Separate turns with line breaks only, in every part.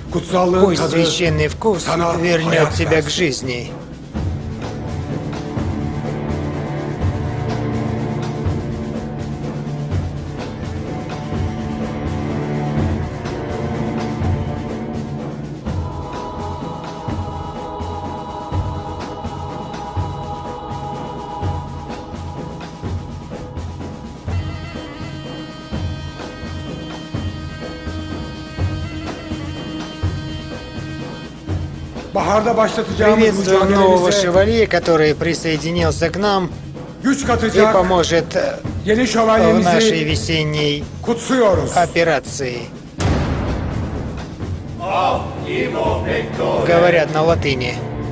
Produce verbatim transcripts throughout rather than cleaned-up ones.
Пусть священный вкус вернет тебя к жизни. Приветствуем нового шевалье, который присоединился к нам и поможет в нашей весенней операции. Говорят на латыни.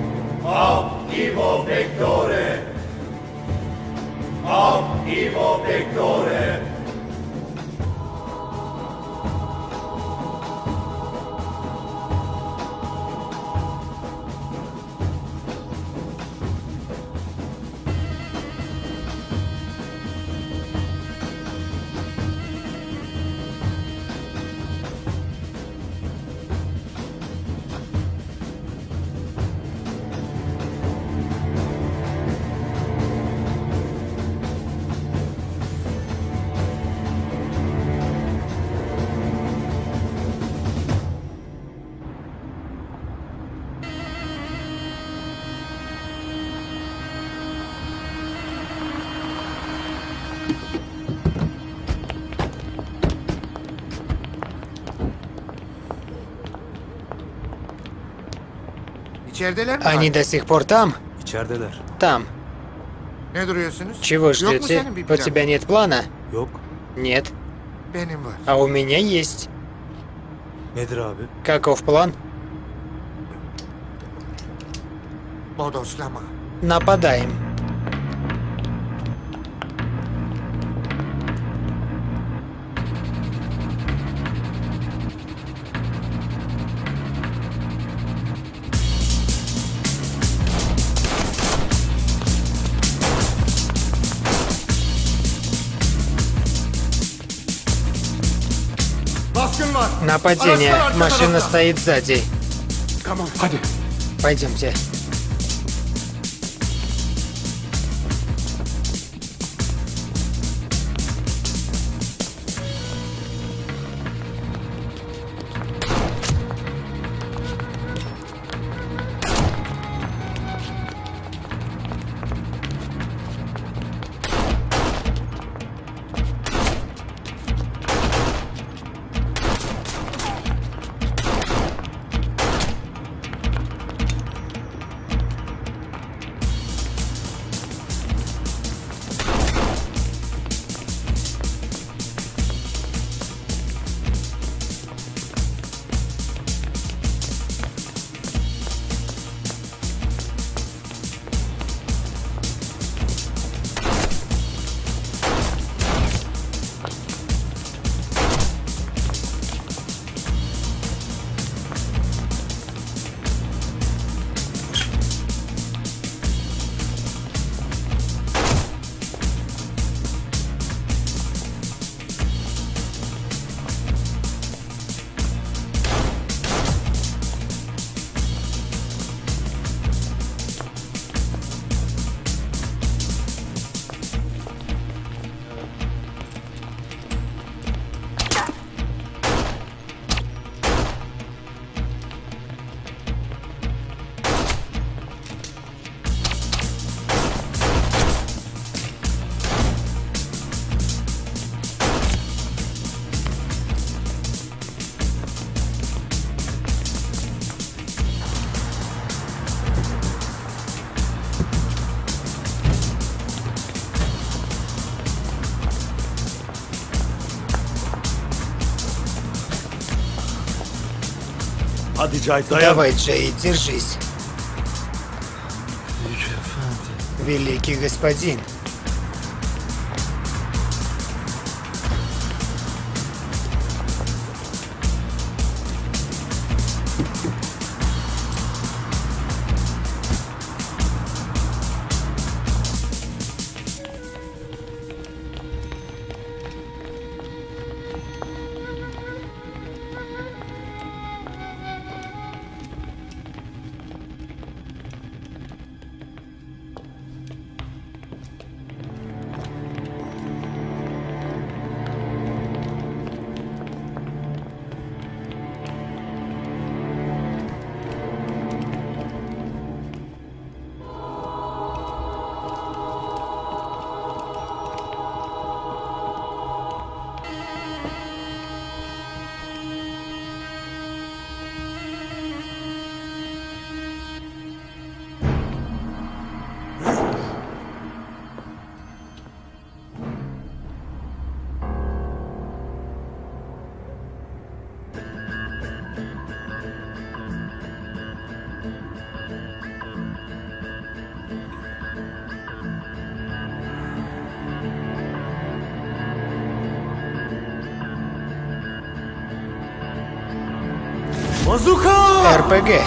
Они до сих пор там? Там. Чего ждете? У тебя нет плана? Нет. А у меня есть. Каков план? Нападаем. Нападение. Машина стоит сзади. Пойдемте. Давай, Джей, держись. Великий господин. эр пэ гэ.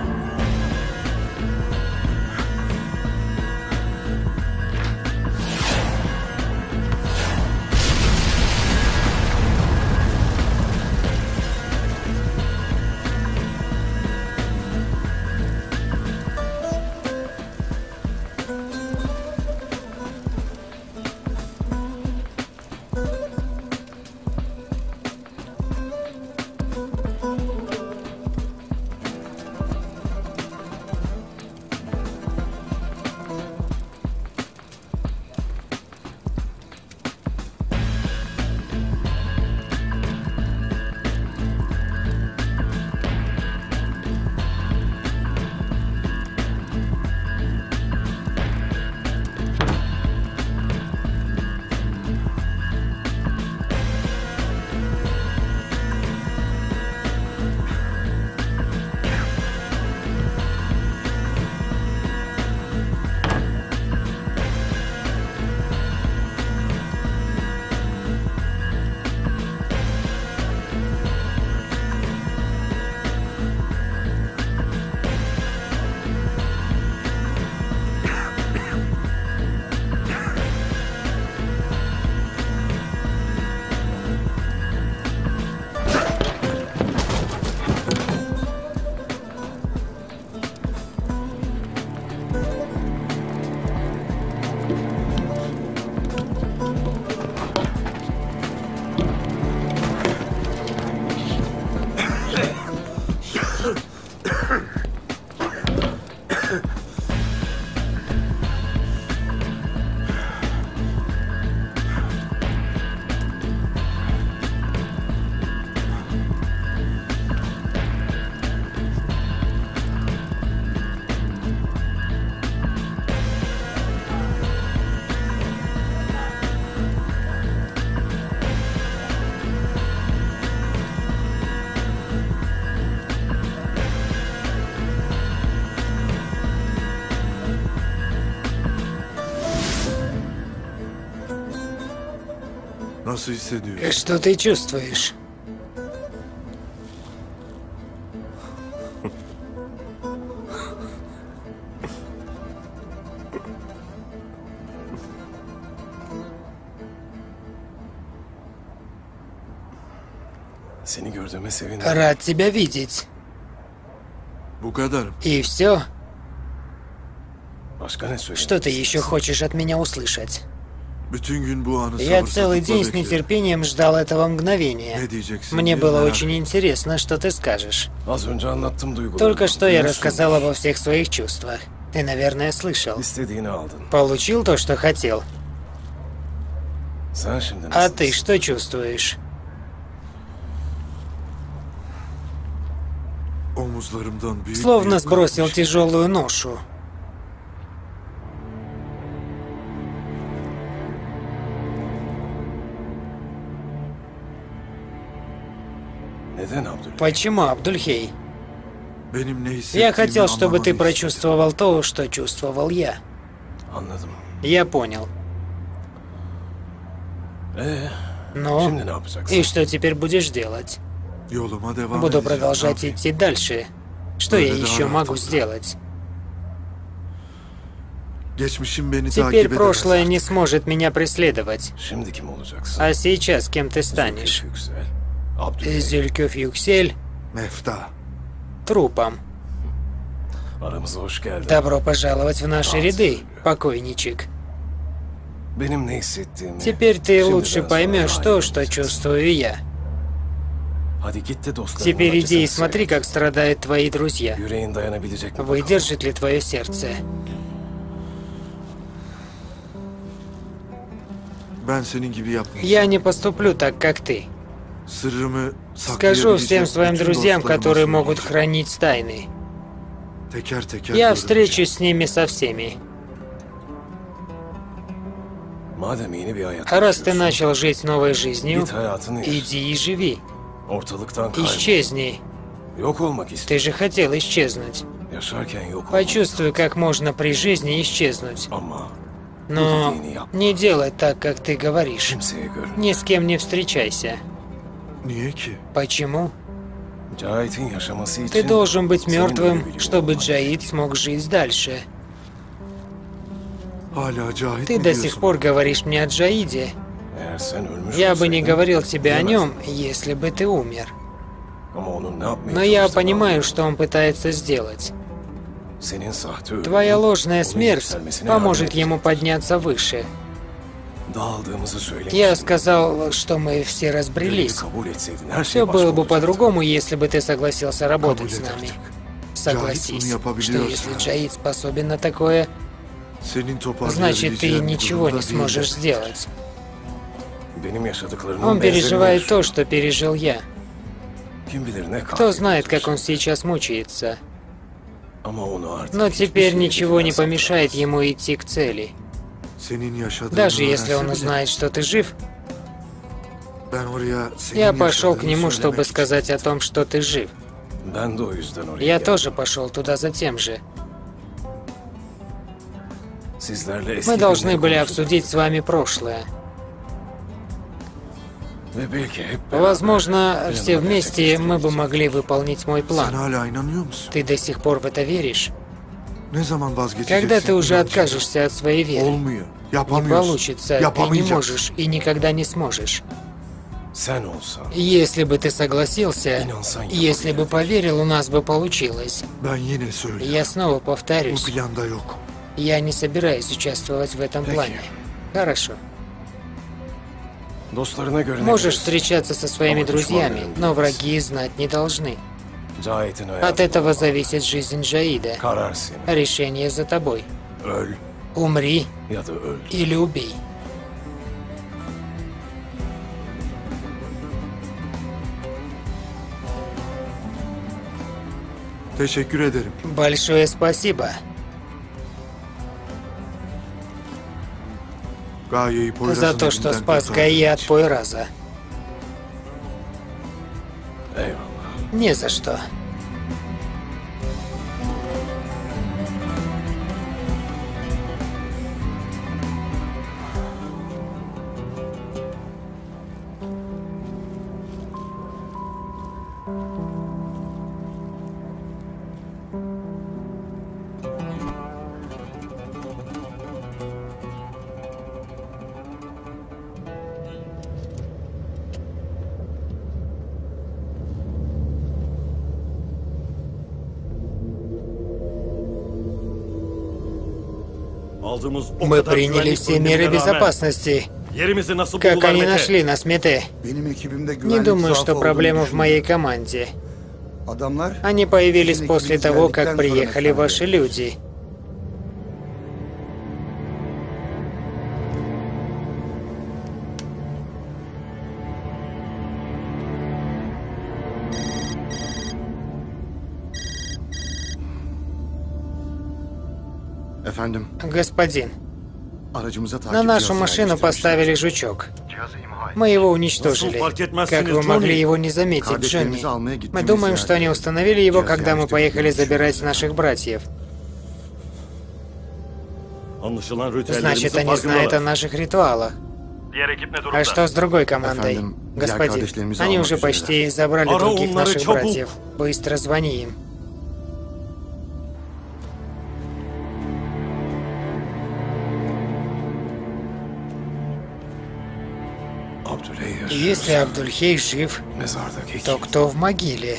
Что ты чувствуешь? Рад тебя видеть. И все? Что ты еще хочешь от меня услышать? Я целый день с нетерпением ждал этого мгновения. Мне было очень интересно, что ты скажешь. Только что я рассказал обо всех своих чувствах. Ты, наверное, слышал. Получил то, что хотел. А ты что чувствуешь? Словно сбросил тяжелую ношу. Почему, Абдульхей? Я хотел, чтобы ты прочувствовал то, что чувствовал я. Я понял. Ну, и что теперь будешь делать? Буду продолжать идти дальше. Что я еще могу сделать? Теперь прошлое не сможет меня преследовать. А сейчас кем ты станешь? Зюлькёв Юксель трупом. Добро пожаловать в наши ряды, покойничек. Теперь ты лучше поймешь то, что чувствую я. Теперь иди и смотри, как страдают твои друзья. Выдержит ли твое сердце? Я не поступлю так, как ты. Скажу всем своим друзьям, которые могут хранить тайны. Я встречусь с ними со всеми. А раз ты начал жить новой жизнью, иди и живи. Исчезни. Ты же хотел исчезнуть. Почувствуй, как можно при жизни исчезнуть. Но не делай так, как ты говоришь. Ни с кем не встречайся. Почему? Ты должен быть мертвым, чтобы Джаид смог жить дальше. Ты до сих пор говоришь мне о Джаиде. Я бы не говорил тебе о нем, если бы ты умер. Но я понимаю, что он пытается сделать. Твоя ложная смерть поможет ему подняться выше. Я сказал, что мы все разбрелись. Все было бы по-другому, если бы ты согласился работать с нами. Согласись, что если Джаид способен на такое, значит, ты ничего не сможешь сделать. Он переживает то, что пережил я. Кто знает, как он сейчас мучается. Но теперь ничего не помешает ему идти к цели. Даже если он узнает, что ты жив, я пошел к нему, чтобы сказать о том, что ты жив. Я тоже пошел туда за тем же. Мы должны были обсудить с вами прошлое. Возможно, все вместе мы бы могли выполнить мой план. Ты до сих пор в это веришь? Когда ты уже откажешься от своей веры? Не получится, ты не можешь и никогда не сможешь. Если бы ты согласился, если бы поверил, у нас бы получилось. Я снова повторюсь. Я не собираюсь участвовать в этом плане. Хорошо. Можешь встречаться со своими друзьями, но враги знать не должны. От этого зависит жизнь Джаида. Решение за тобой. Умри или убей. Большое спасибо. За то, что спас Гаи от Пойраза. Не за что. Мы приняли все меры безопасности. Как они нашли нас, Мете? Не думаю, что проблема в моей команде. Они появились после того, как приехали ваши люди. Господин, на нашу машину поставили жучок. Мы его уничтожили. Как вы могли его не заметить, Джонни? Мы думаем, что они установили его, когда мы поехали забирать наших братьев. Значит, они знают о наших ритуалах. А что с другой командой? Господин, они уже почти забрали других наших братьев. Быстро звони им. Если Абдульхей жив, то кто в могиле?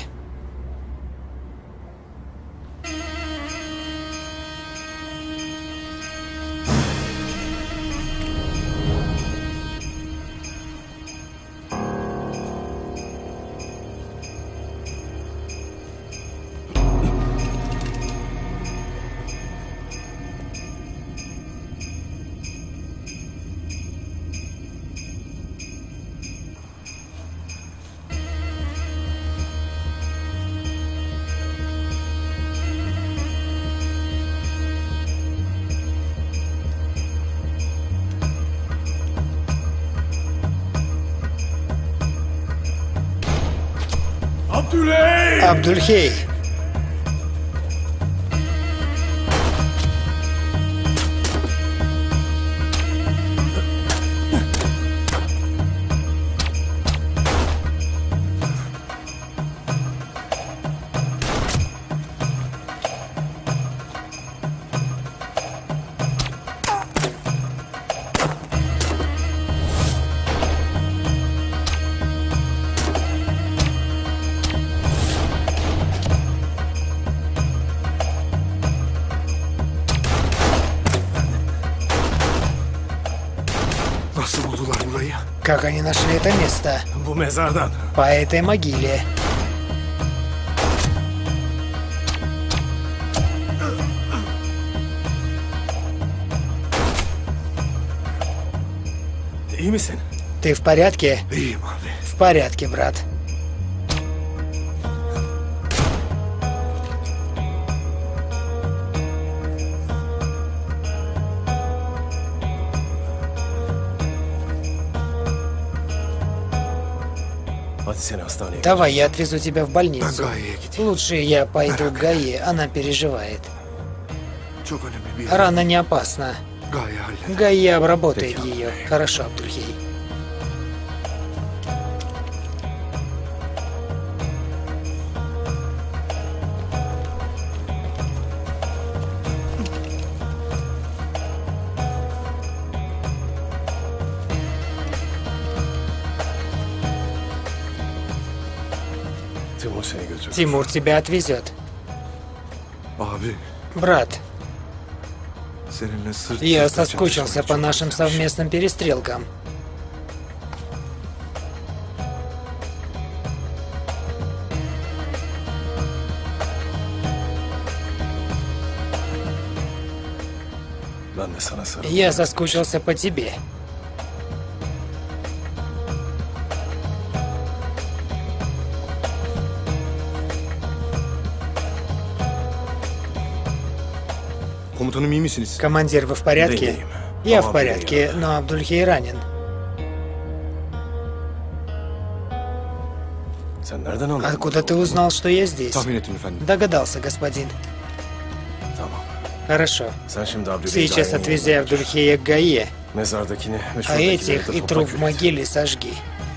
Абдульхей! Как они нашли это место? По этой могиле. Ты в порядке? В порядке, брат. Давай, я отвезу тебя в больницу. Лучше я пойду к Гае, она переживает. Рана не опасна. Гая обработает ее. Хорошо, Абдульхей. Тимур тебя отвезет. Брат, я соскучился по нашим совместным перестрелкам. Я соскучился по тебе. Командир, вы в порядке? Я в порядке, но Абдульхей ранен. Откуда ты узнал, что я здесь? Догадался, господин. Хорошо. Сейчас отвези Абдульхея к Гае, а этих и труп в могиле сожги.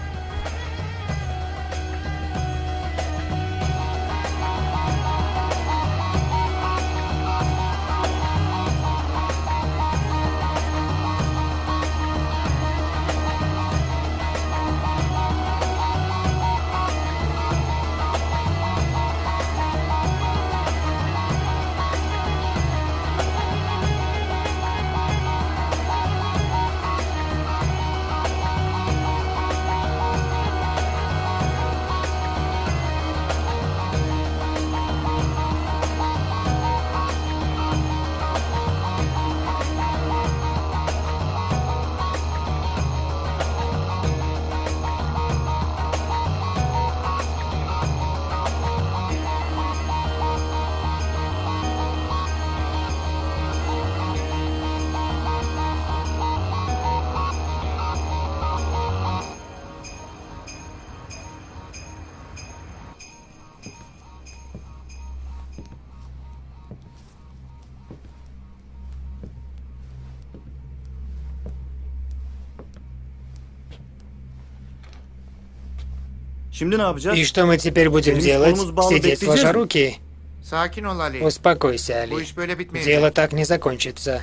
И что мы теперь будем делать? Сидеть сложа руки? Успокойся, Али. Дело так не закончится.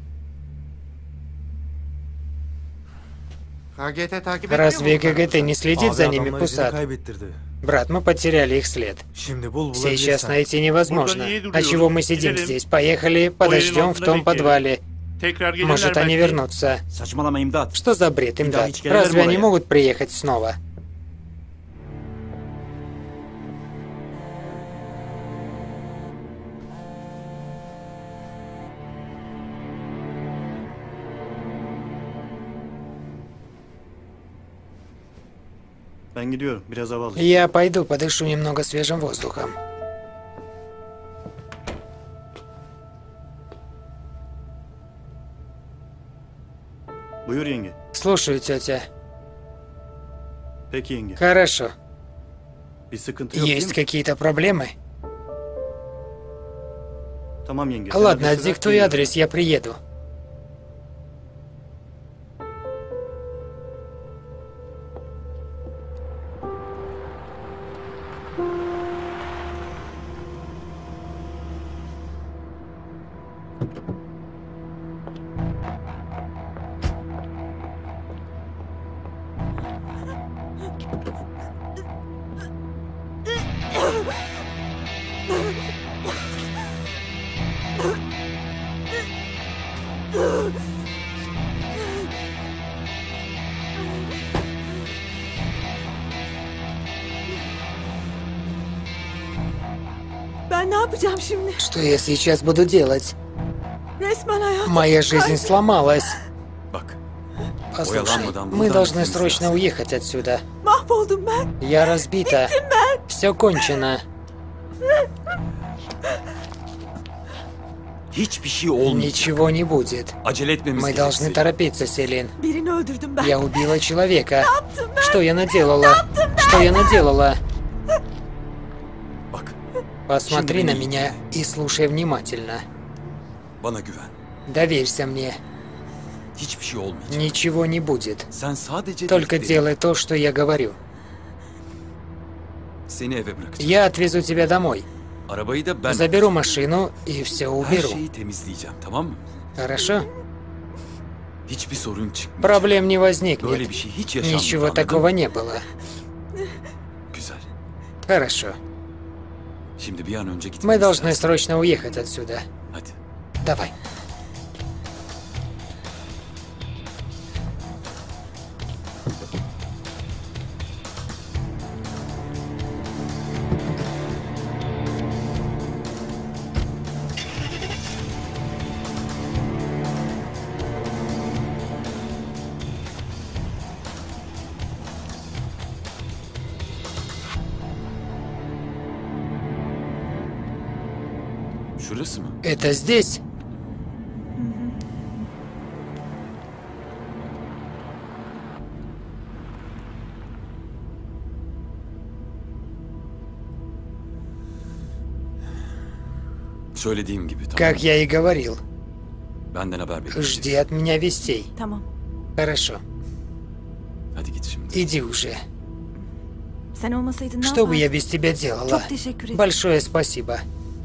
Разве КГТ не следит за ними, Пусат? Брат, мы потеряли их след. Сейчас найти невозможно. А чего мы сидим здесь? Поехали, подождем в том подвале. Может, они вернутся. Что за бред, Имдад? Разве они могут приехать снова? Я пойду подышу немного свежим воздухом. Слушаю, тетя. Хорошо. Есть какие-то проблемы? Ладно, диктуй адрес, я приеду. Что я сейчас буду делать? Моя жизнь сломалась. Послушай, мы должны срочно уехать отсюда. Я разбита. Все кончено. Ничего не будет. Мы должны торопиться, Селин. Я убила человека. Что я наделала? Что я наделала? Посмотри на меня и слушай внимательно. Доверься мне. Ничего не будет. Только делай то, что я говорю. Я отвезу тебя домой. Заберу машину и все уберу. Хорошо? Проблем не возникнет. Ничего такого не было. Хорошо. Мы должны срочно уехать отсюда. Давай. Это здесь? Как я и говорил. Жди от меня вестей. Хорошо. Иди уже. Что бы я без тебя делала? Большое спасибо.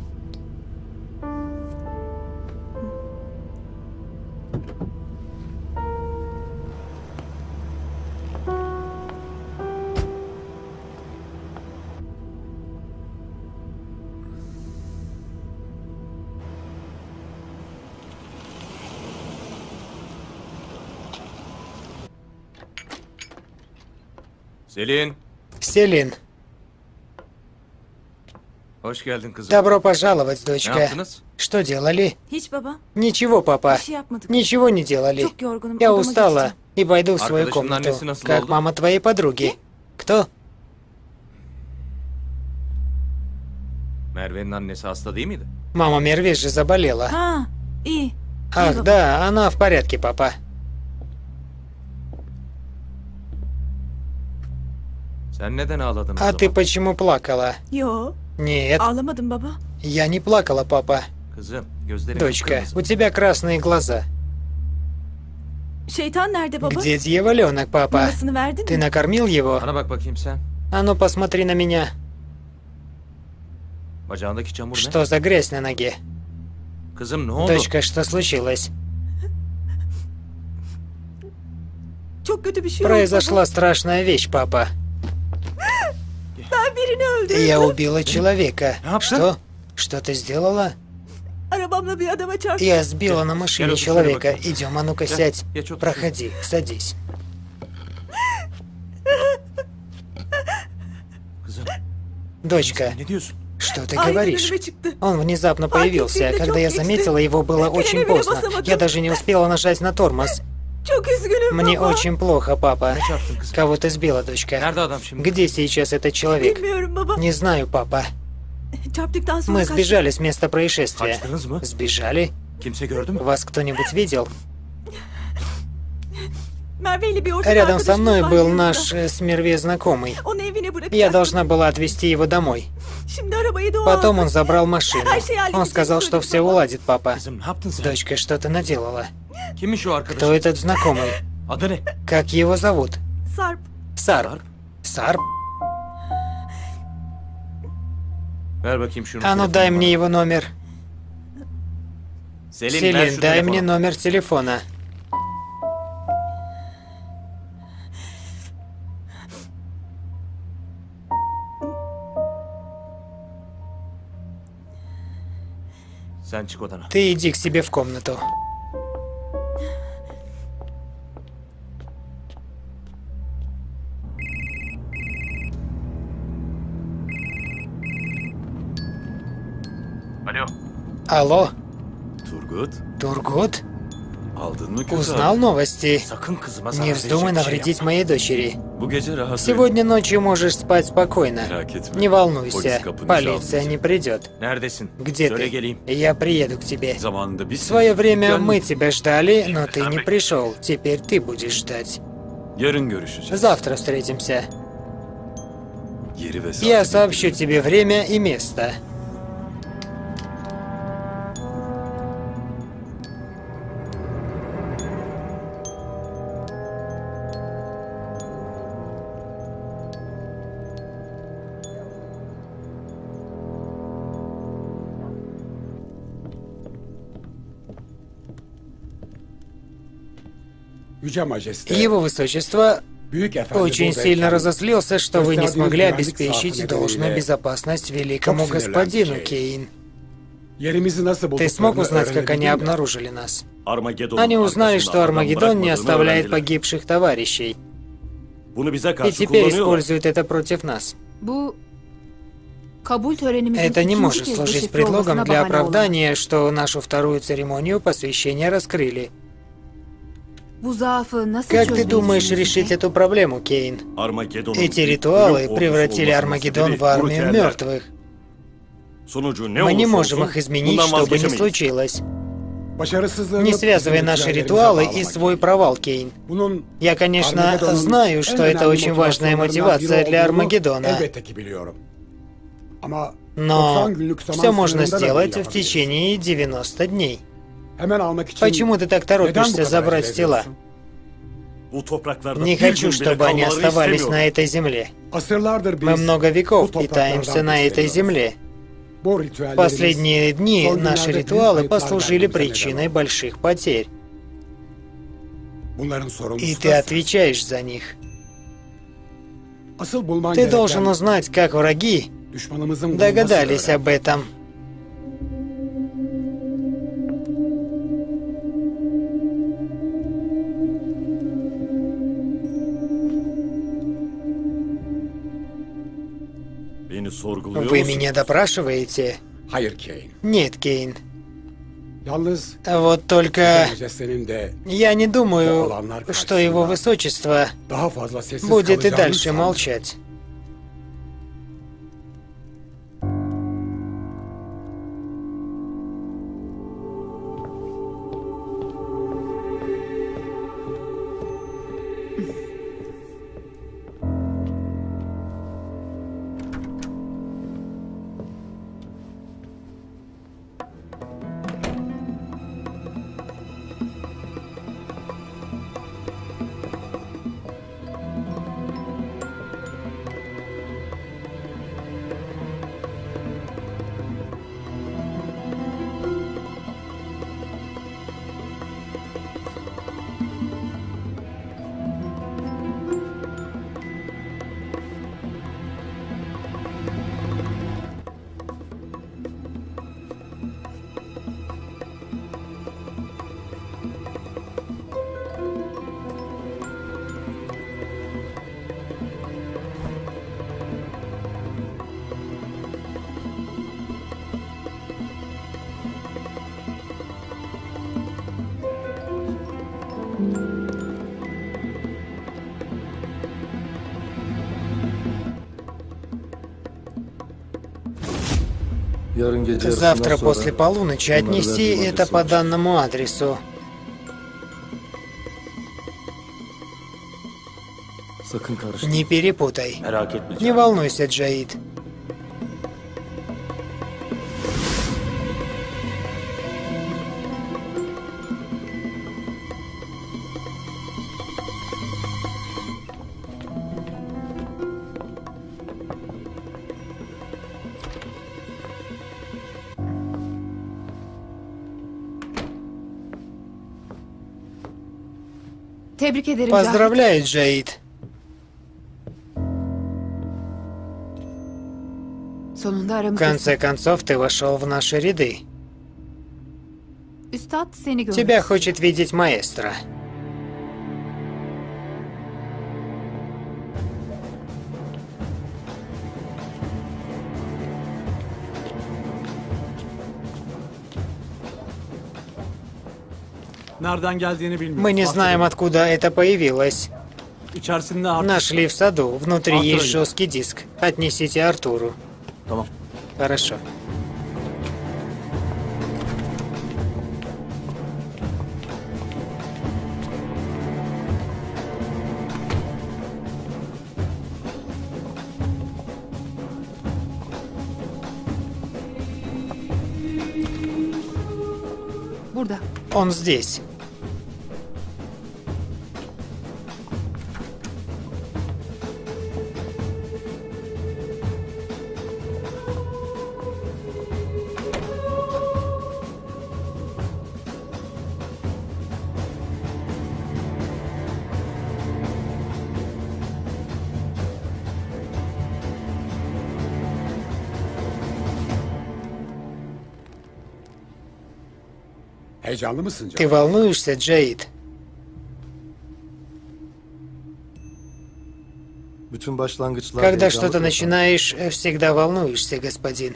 Селин.
Селин. Добро пожаловать, дочка. Что делали? Ничего, папа. Ничего не делали. Я устала и пойду в свою комнату. Как мама твоей подруги. Кто? Мама Мерве же заболела. Ах, да, она в порядке, папа. А ты почему плакала? Нет. Я не плакала, папа. Дочка, у тебя красные глаза. Где дьяволенок, папа? Ты накормил его? А ну посмотри на меня. Что за грязь на ноге? Дочка, что случилось? Произошла страшная вещь, папа. Я убила человека. Что? Что ты сделала? Я сбила на машине человека. Идем, а ну-ка сядь. Проходи, садись. Дочка, что ты говоришь? Он внезапно появился. Когда я заметила его, было очень поздно. Я даже не успела нажать на тормоз. Мне очень плохо, папа. Кого ты сбила, дочка? Где сейчас этот человек? Не знаю, папа. Мы сбежали с места происшествия. Сбежали? Вас кто-нибудь видел? Рядом со мной был наш э, с Мерве знакомый. Я должна была отвезти его домой. Потом он забрал машину. Он сказал, что все уладит, папа. Дочка, что ты наделала? Кто этот знакомый? Как его зовут? Сарп. Сарп? А ну дай мне его номер. Селин, дай мне номер телефона. Ты иди к себе в комнату. Алло?
Turgut?
Тургут?
Aldın mı kızı?
Узнал новости?
Sakın kızıma
Не
zarar
вздумай
verecek bir şey
навредить
yapma.
моей дочери.
Bu gece rahat uyu.
Сегодня ночью можешь спать спокойно.
Merak etme.
Не волнуйся,
Polis kapını
полиция
çalmayacak.
не придет.
Neredesin?
Где
Söyle
ты?
geleyim.
Я приеду к тебе.
Zamanında biz
В свое время
Gel-
мы тебя ждали, но ты не пришел. Теперь ты будешь ждать.
Yarın görüşeceğiz.
Завтра встретимся.
Yeri ve saati
Я
bildirin.
сообщу тебе время и место. Его Высочество очень сильно разозлился, что вы не смогли обеспечить должную безопасность великому господину Кейн. Ты смог узнать, как они обнаружили нас? Они узнали, что Армагеддон не оставляет погибших товарищей. И теперь используют это против нас. Это не может служить предлогом для оправдания, что нашу вторую церемонию посвящения раскрыли. Как ты думаешь решить эту проблему, Кейн? Эти ритуалы превратили Армагеддон в армию мертвых. Мы не можем их изменить, что бы ни случилось. Не связывай наши ритуалы и свой провал, Кейн. Я, конечно, знаю, что это очень важная мотивация для Армагеддона. Но все можно сделать в течение девяноста дней. Почему ты так торопишься забрать тела? Не хочу, чтобы они оставались на этой земле. Мы много веков питаемся на этой земле. В последние дни наши ритуалы послужили причиной больших потерь. И ты отвечаешь за них. Ты должен узнать, как враги догадались об этом. Вы меня допрашиваете? Нет, Кейн. Вот только я не думаю, что его высочество будет и дальше молчать. Завтра после полуночи отнеси это по данному адресу. Не перепутай. Не волнуйся, Джаид. Поздравляю, Джаид. В конце концов, ты вошел в наши ряды. Тебя хочет видеть маэстро. Мы не знаем, откуда это появилось. Нашли в саду. Внутри есть жесткий диск. Отнесите Артуру. Хорошо. Он здесь. Ты волнуешься, Джаид? Когда что-то начинаешь, всегда волнуешься, господин.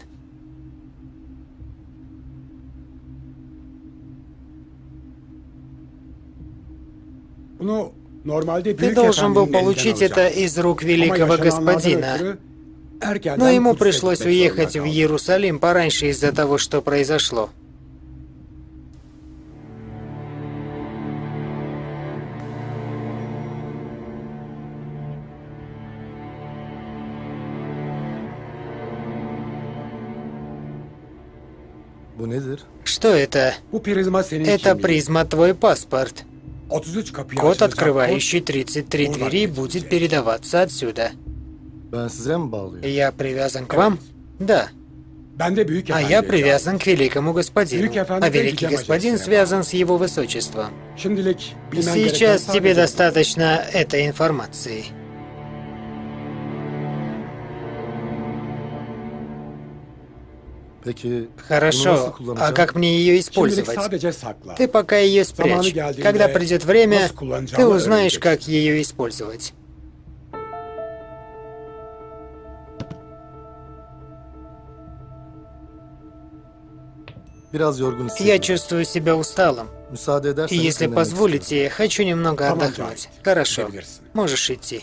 Ты должен был получить это из рук великого господина. Но ему пришлось уехать в Иерусалим пораньше из-за того, что произошло. Что это? Это призма твой паспорт. Код, открывающий тридцать три двери, будет передаваться отсюда. Я привязан к вам? Да. А я привязан к великому господину. А великий господин связан с его высочеством. Сейчас тебе достаточно этой информации. Хорошо, а как мне ее использовать? Ты пока ее спрячь. Когда придет время, ты узнаешь, как ее использовать. Я чувствую себя усталым. И если позволите, хочу немного отдохнуть. Хорошо, можешь идти.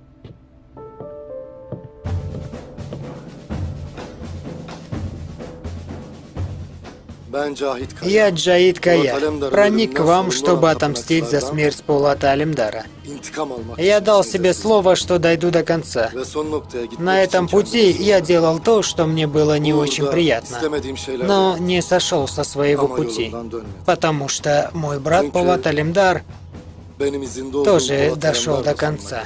Я Джаид Кая, проник к вам, чтобы отомстить за смерть Полата Алемдара. Я дал себе слово, что дойду до конца. На этом пути я делал то, что мне было не очень приятно, но не сошел со своего пути, потому что мой брат Полат Алемдар тоже дошел до конца.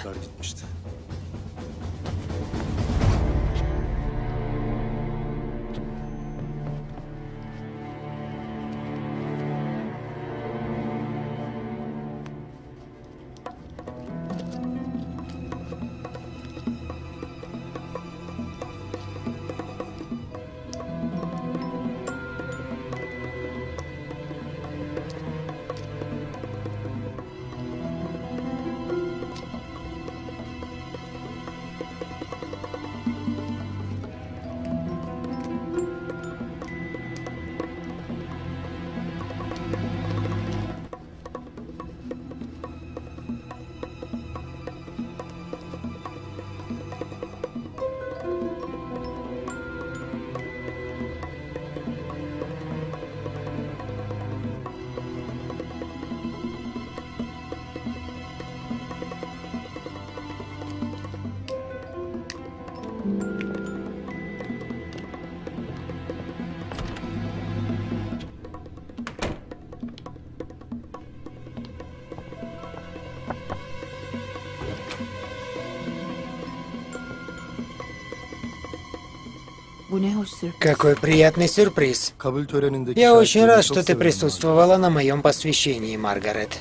Какой приятный сюрприз. Я очень рад, что ты присутствовала на моем посвящении, Маргарет.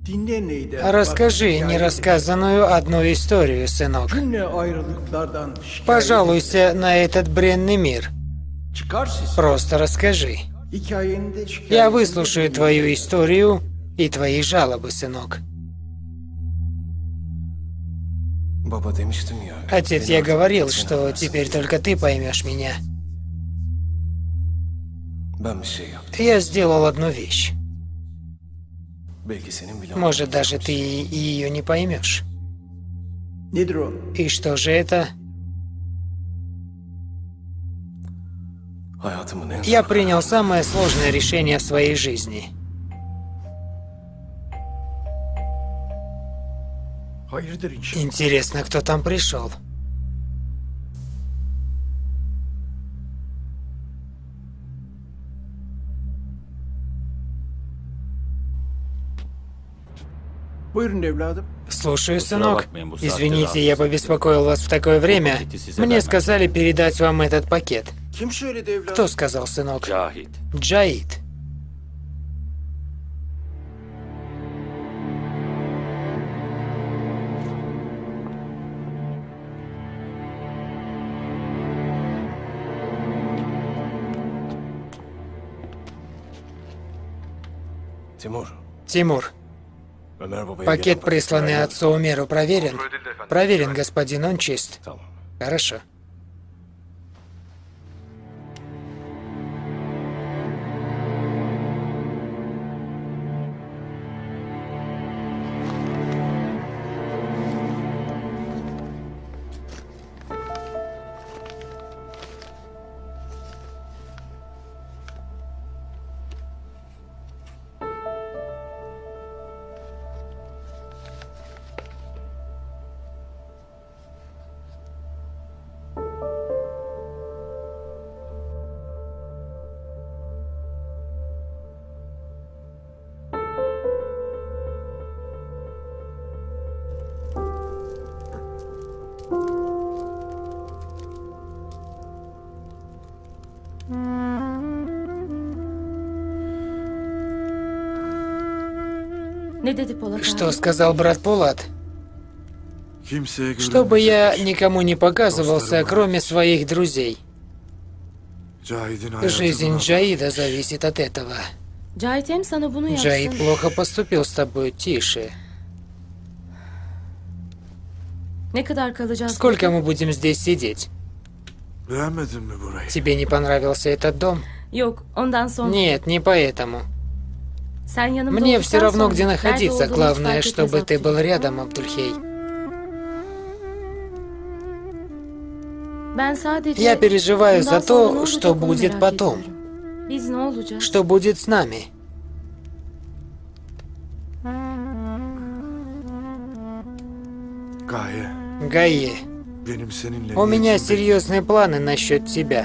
Расскажи нерассказанную одну историю, сынок. Пожалуйся на этот бренный мир. Просто расскажи. Я выслушаю твою историю и твои жалобы, сынок. Отец, я говорил, что теперь только ты поймешь меня. Я сделал одну вещь. Может, даже ты ее не поймешь. И что же это? Я принял самое сложное решение в своей жизни. Интересно, кто там пришел? Слушаю, сынок. Извините, я побеспокоил вас в такое время. Мне сказали передать вам этот пакет. Кто сказал, сынок? Джаид.
Тимур.
Тимур. Пакет, присланный отцу Умеру, проверен? Проверен, господин, он чист. Хорошо. Что сказал брат Полат? Чтобы я никому не показывался, кроме своих друзей. Жизнь Джаида зависит от этого. Джаид плохо поступил с тобой. Тише. Сколько мы будем здесь сидеть? Тебе не понравился этот дом? Нет, не поэтому. Мне все равно, где находиться. Главное, чтобы ты был рядом, Абдульхей. Я переживаю за то, что будет потом. Что будет с нами. Гайе, у меня серьезные планы насчет тебя.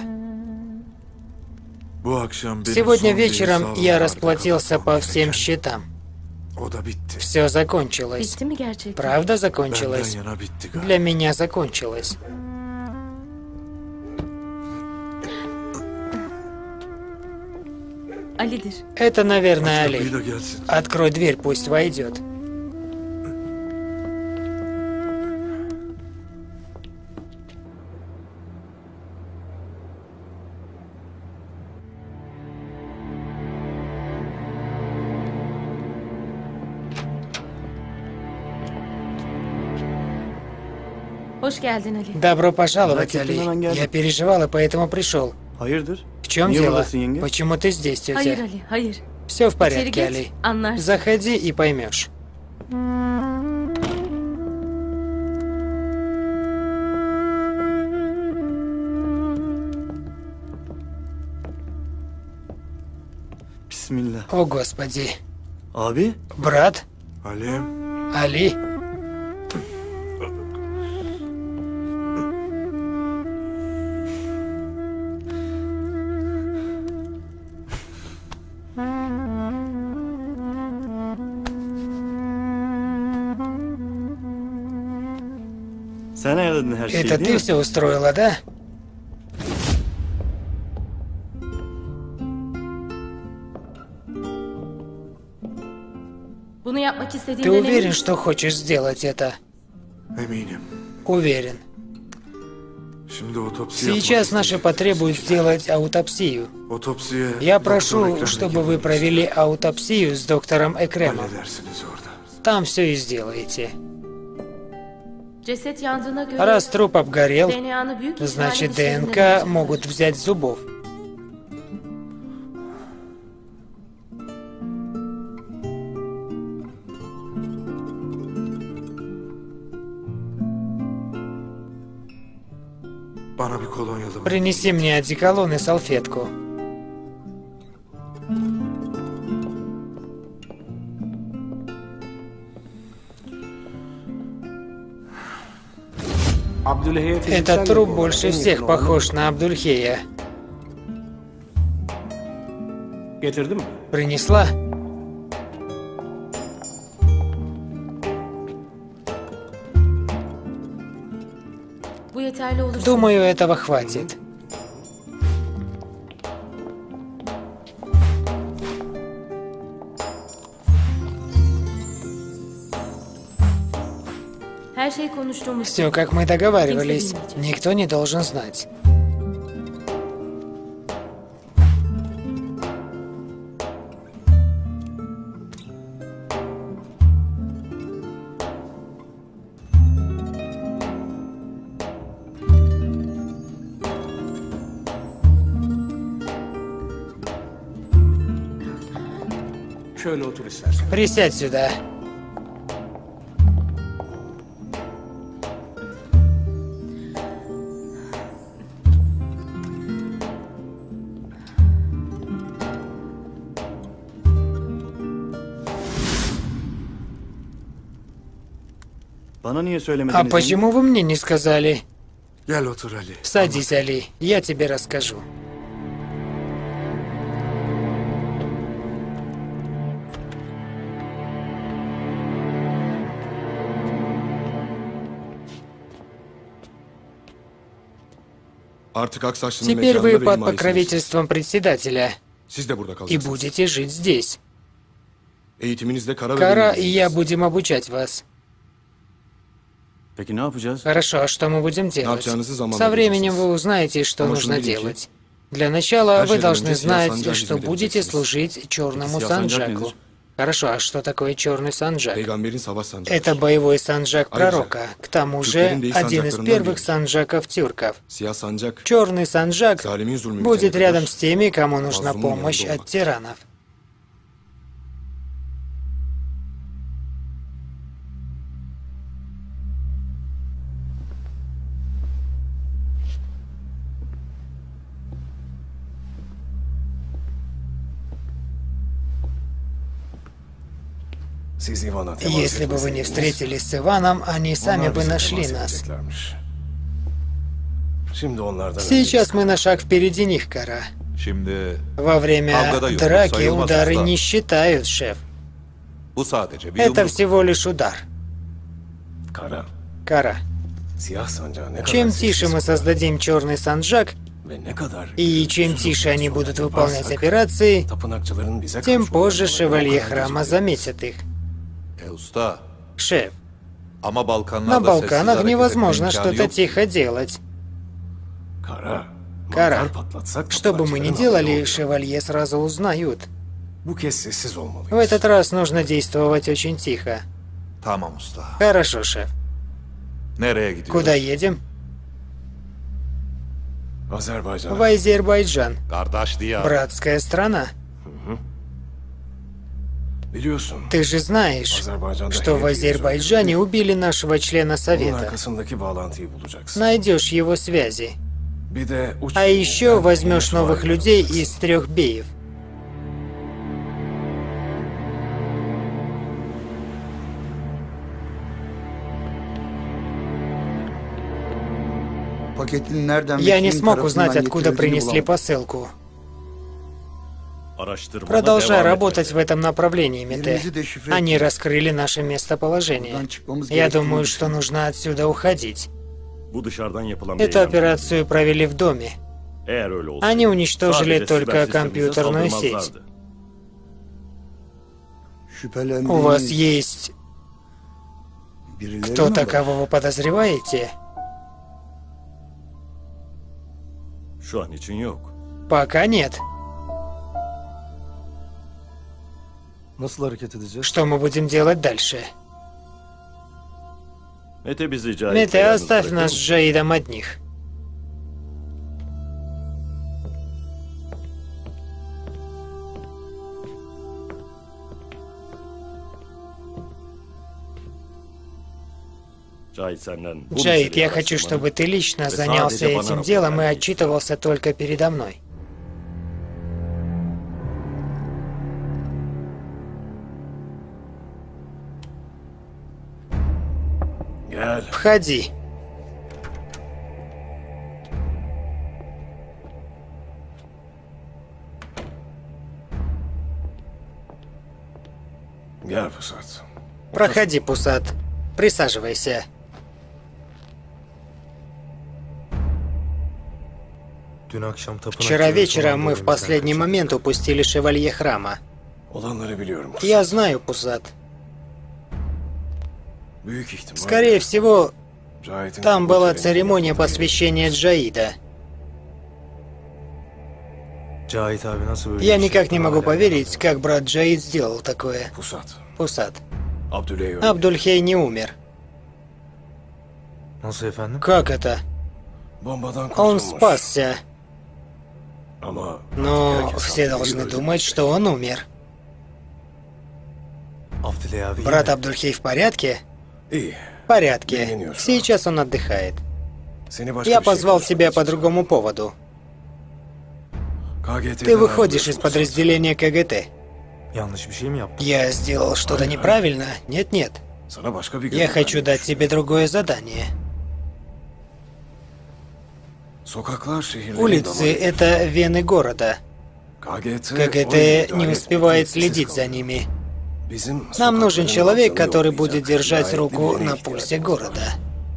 Сегодня вечером я расплатился по всем счетам. Все закончилось. Правда закончилось? Для меня закончилось. Это, наверное, Али. Открой дверь, пусть войдет. Добро пожаловать, Али. Я переживал и поэтому пришел. В чем дело? Почему ты здесь, тетя? Все в порядке, Али. Заходи и поймешь. О, Господи. Брат? Али? Это ты все устроила, да? Ты уверен, что хочешь сделать это? Уверен. Сейчас наши потребуют сделать аутопсию. Я прошу, чтобы вы провели аутопсию с доктором Экремом. Там все и сделаете. Раз труп обгорел, значит ДНК могут взять с зубов. Принеси мне одеколон и салфетку. Этот труп больше всех похож на Абдульхея. Принесла? Думаю, этого хватит. Все, как мы договаривались. Никто не должен знать. Присядь сюда. А почему вы мне не сказали? Садись, Али, я тебе расскажу. Теперь вы под покровительством председателя и будете жить здесь. Кара и я будем обучать вас. Хорошо, а что мы будем делать? Со временем вы узнаете, что нужно делать. Для начала вы должны знать, что будете служить черному санджаку. Хорошо, а что такое черный санджак? Это боевой санджак пророка. К тому же, один из первых санджаков тюрков. Черный санджак будет рядом с теми, кому нужна помощь от тиранов. Если бы вы не встретились с Иваном, они сами бы нашли нас. Сейчас мы на шаг впереди них, Кара. Во время драки удары не считают, шеф. Это всего лишь удар. Кара. Чем тише мы создадим черный санджак, и чем тише они будут выполнять операции, тем позже шевалье храма заметят их. Шеф, на Балканах невозможно что-то тихо делать. Кара, что бы мы ни делали, шевалье сразу узнают. В этот раз нужно действовать очень тихо. Хорошо, шеф. Куда едем? В Азербайджан. Братская страна. Ты же знаешь, что в Азербайджане убили нашего члена Совета. Найдешь его связи. А еще возьмешь новых людей из трех беев. Я не смог узнать, откуда принесли посылку. Продолжай работать в этом направлении, Мете. Они раскрыли наше местоположение. Я думаю, что нужно отсюда уходить. Эту операцию провели в доме. Они уничтожили только компьютерную сеть. У вас есть кто-то, кого вы подозреваете? Пока нет. Что мы будем делать дальше? Мете, оставь нас с Джаидом одних. Джаид, я хочу, чтобы ты лично занялся этим делом и отчитывался только передо мной. Входи. Проходи, Пусат. Присаживайся. Вчера вечером мы в последний момент упустили шевалье храма. Я знаю, Пусат. Скорее всего, там была церемония посвящения Джаида. Я никак не могу поверить, как брат Джаид сделал такое. Пусат. Абдульхей не умер. Как это? Он спасся. Но все должны думать, что он умер. Брат Абдульхей в порядке? В порядке. Сейчас он отдыхает. Я позвал тебя по другому поводу. Ты выходишь из подразделения КГТ. Я сделал что-то неправильно? Нет-нет. Я хочу дать тебе другое задание. Улицы — это вены города. КГТ не успевает следить за ними. Нам нужен человек, который будет держать руку на пульсе города.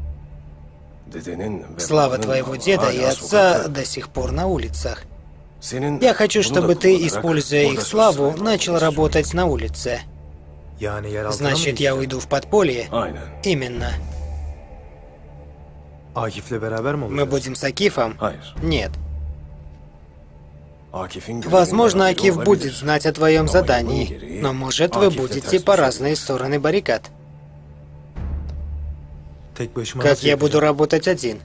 Слава твоего деда и отца до сих пор на улицах. Я хочу, чтобы ты, используя их славу, начал работать на улице. Значит, я уйду в подполье? Именно. Мы будем с Акифом? Нет. Возможно, Акиф будет знать о твоем задании, но может вы будете по разные стороны баррикад. Как я буду работать один?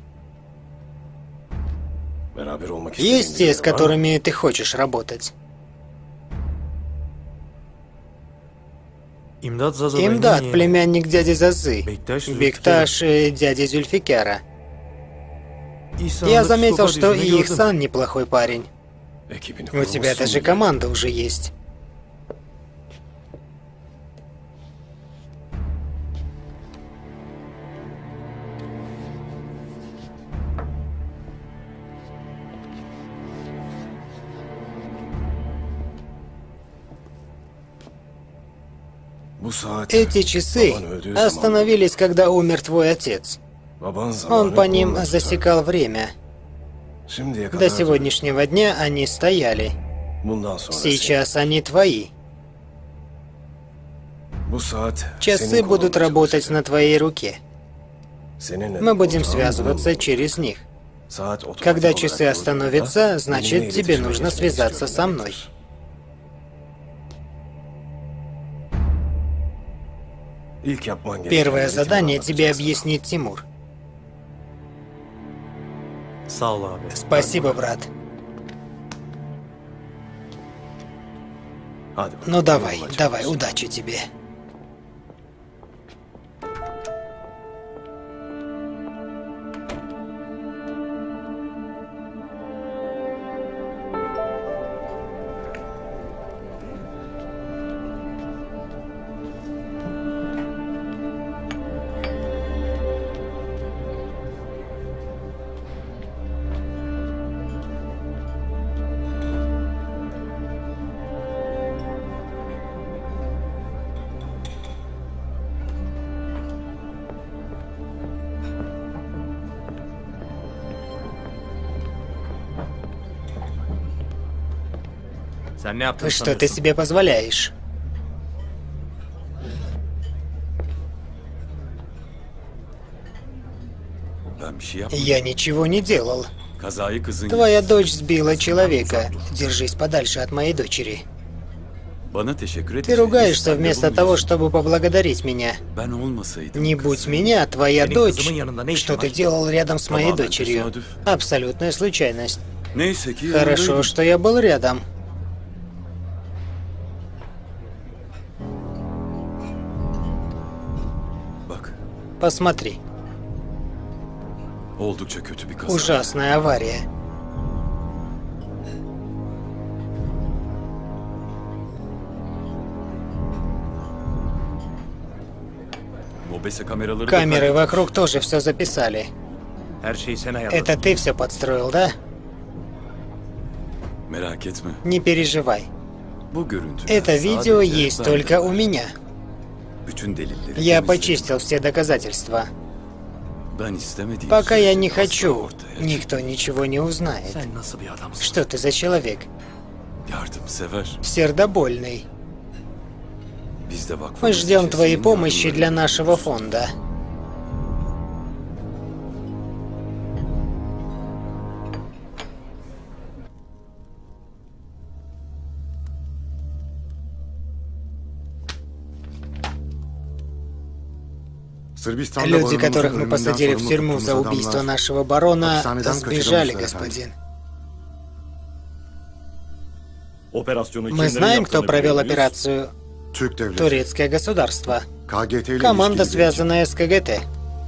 Есть те, с которыми ты хочешь работать? Имдад, племянник дяди Зазы. Бекташ, дяди Зюльфикара. Я заметил, что и Ихсан неплохой парень. У тебя даже команда уже есть. Эти часы остановились, когда умер твой отец. Он по ним засекал время. До сегодняшнего дня они стояли. Сейчас они твои. Часы будут работать на твоей руке. Мы будем связываться через них. Когда часы остановятся, значит, тебе нужно связаться со мной. Первое задание тебе объяснит Тимур. Спасибо, брат. Ну давай, давай, удачи тебе. Что ты себе позволяешь? Я ничего не делал. Твоя дочь сбила человека. Держись подальше от моей дочери. Ты ругаешься вместо того, чтобы поблагодарить меня. Не будь меня, твоя дочь. Что ты делал рядом с моей дочерью? Абсолютная случайность. Хорошо, что я был рядом. Посмотри. Ужасная авария. Камеры вокруг тоже все записали. Это ты все подстроил, да? Не переживай. Это видео есть только у меня. Я почистил все доказательства. Пока я не хочу, никто ничего не узнает. Что ты за человек? Сердобольный. Мы ждем твоей помощи для нашего фонда. Люди, которых мы посадили в тюрьму за убийство нашего барона, сбежали, господин. Мы знаем, кто провел операцию. Турецкое государство. Команда, связанная с КГТ.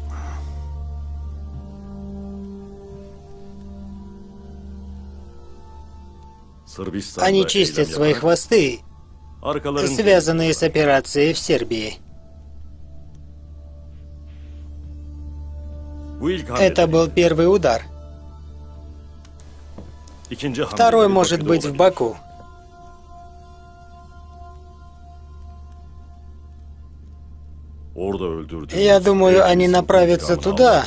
Они чистят свои хвосты, связанные с операцией в Сербии. Это был первый удар. Второй может быть в Баку. Я думаю, они направятся туда,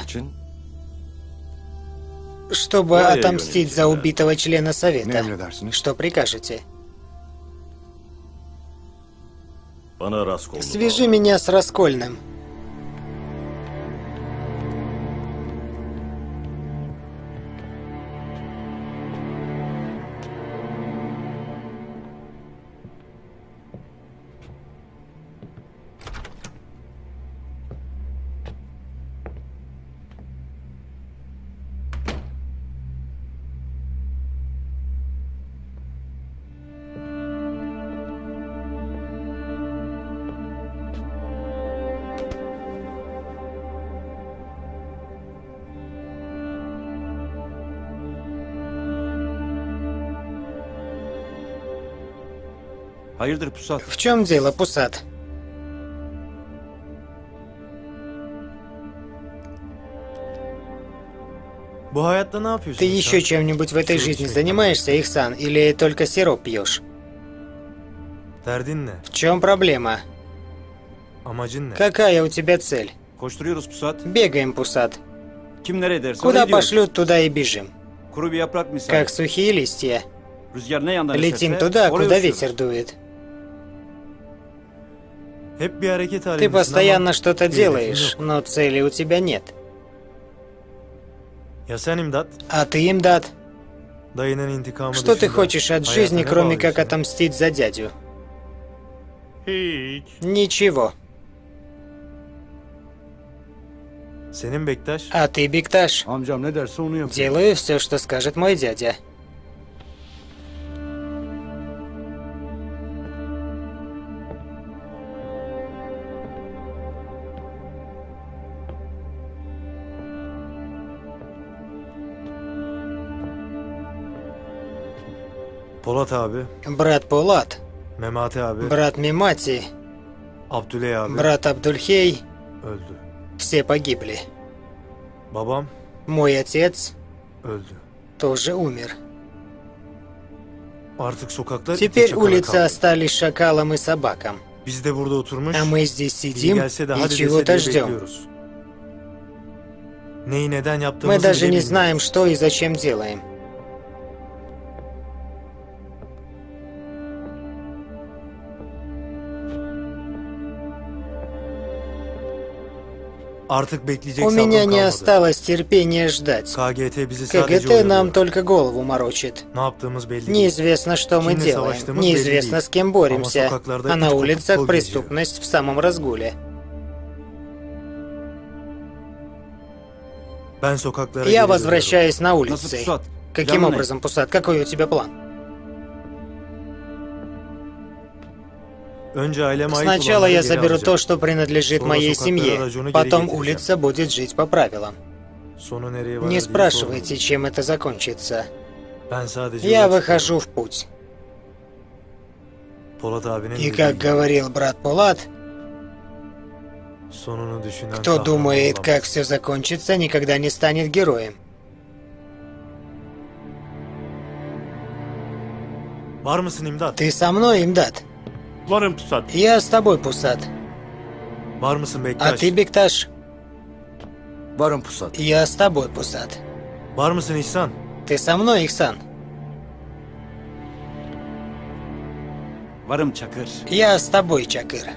чтобы отомстить за убитого члена Совета. Что прикажете? Свяжи меня с Раскольным. В чем дело, Пусат? Ты еще чем-нибудь в этой жизни занимаешься, Ихсан, или только сироп пьешь? В чем проблема? Какая у тебя цель? Бегаем, Пусат. Куда пошлют, туда и бежим. Как сухие листья. Летим туда, куда ветер дует. Ты постоянно что-то делаешь, но цели у тебя нет. А ты, Имдад? Что ты хочешь от жизни, кроме как отомстить за дядю? Ничего. А ты, Бекташ? Делаю все, что скажет мой дядя.
Polat abi,
Брат Полат,
Memati abi,
брат Мемати,
Abdüley abi
брат Абдульхей,
öldü.
все погибли.
Babam
Мой отец
öldü.
тоже умер.
Artık sokaklar
Теперь
çakala
улицы
kaldı.
остались шакалам и собакам.
Biz de burada oturmuş,
А мы здесь
biri
сидим
gelse de
и
hadi dese
чего-то
diye
ждем.
bekliyoruz. Neyi neden
Мы
yaptığımızı
даже
bile
не
bilmiyoruz.
знаем, что и зачем делаем. У меня не осталось терпения ждать. КГТ нам только голову морочит. Неизвестно, что мы делаем, неизвестно, с кем боремся, а на улицах преступность в самом разгуле. Я возвращаюсь на улицы. Каким образом, Пусат? Какой у тебя план? Сначала я заберу то, что принадлежит моей семье, потом улица будет жить по правилам. Не спрашивайте, чем это закончится. Я выхожу в путь. И как говорил брат Полат, кто думает, как все закончится, никогда не станет героем. Ты со мной, Имдат? Я с тобой, Пусат. А ты, Бекташ? Я с тобой, Пусат. Ты со мной, Ихсан? Я с тобой, Чакыр.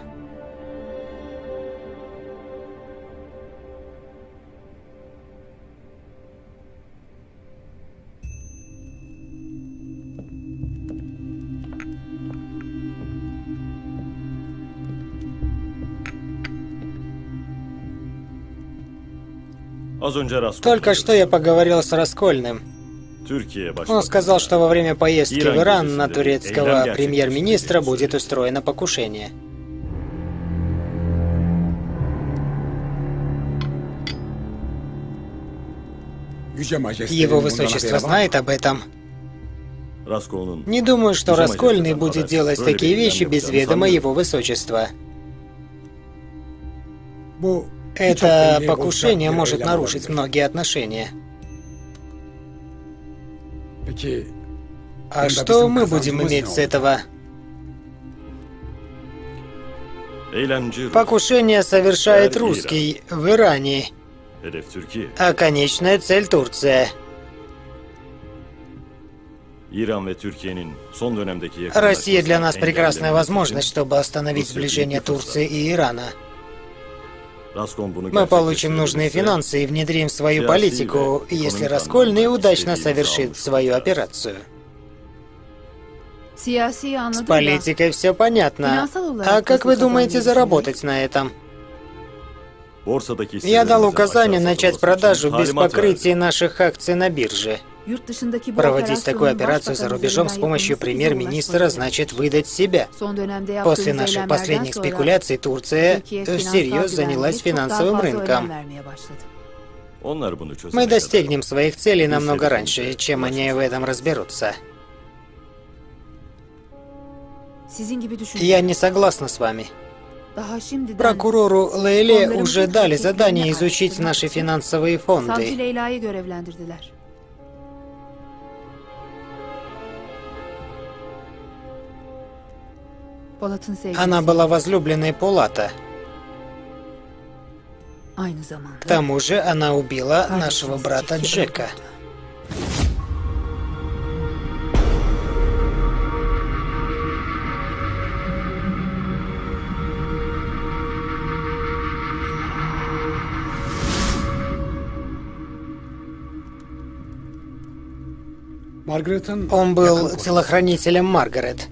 Только что я поговорил с Раскольным. Он сказал, что во время поездки в Иран на турецкого премьер-министра будет устроено покушение. Его Высочество знает об этом. Не думаю, что Раскольный будет делать такие вещи без ведома Его Высочества. Это покушение может нарушить многие отношения. А что мы будем иметь с этого? Покушение совершает русский в Иране, а конечная цель Турция. Россия для нас прекрасная возможность, чтобы остановить сближение Турции и Ирана. Мы получим нужные финансы и внедрим свою политику, если Раскольный удачно совершит свою операцию. С политикой все понятно. А как вы думаете заработать на этом? Я дал указание начать продажу без покрытия наших акций на бирже. Проводить такую операцию за рубежом с помощью премьер-министра значит выдать себя. После наших последних спекуляций Турция всерьез занялась финансовым рынком. Мы достигнем своих целей намного раньше, чем они в этом разберутся. Я не согласна с вами. Прокурору Лейле уже дали задание изучить наши финансовые фонды. Она была возлюбленной Полата. К тому же она убила нашего брата Джека. Он был телохранителем Маргарет.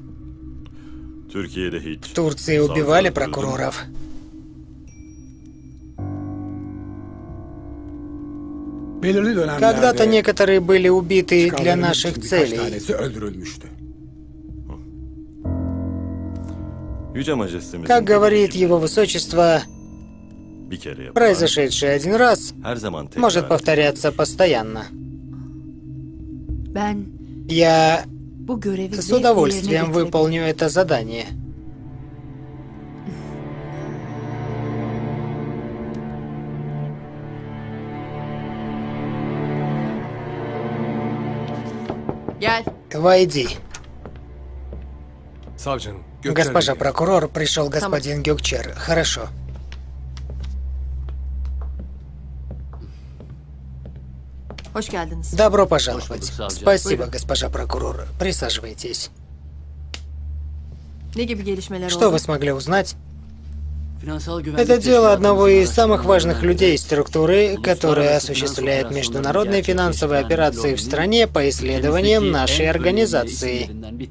В Турции убивали прокуроров. Когда-то некоторые были убиты для наших целей. Как говорит Его Высочество, произошедшее один раз может повторяться постоянно. Я с удовольствием выполню это задание. Войди. Госпожа прокурор, пришел господин Гюкчер. Хорошо. Добро пожаловать. Спасибо, госпожа прокурор. Присаживайтесь. Что вы смогли узнать? Это дело одного из самых важных людей структуры, которая осуществляет международные финансовые операции в стране по исследованиям нашей организации.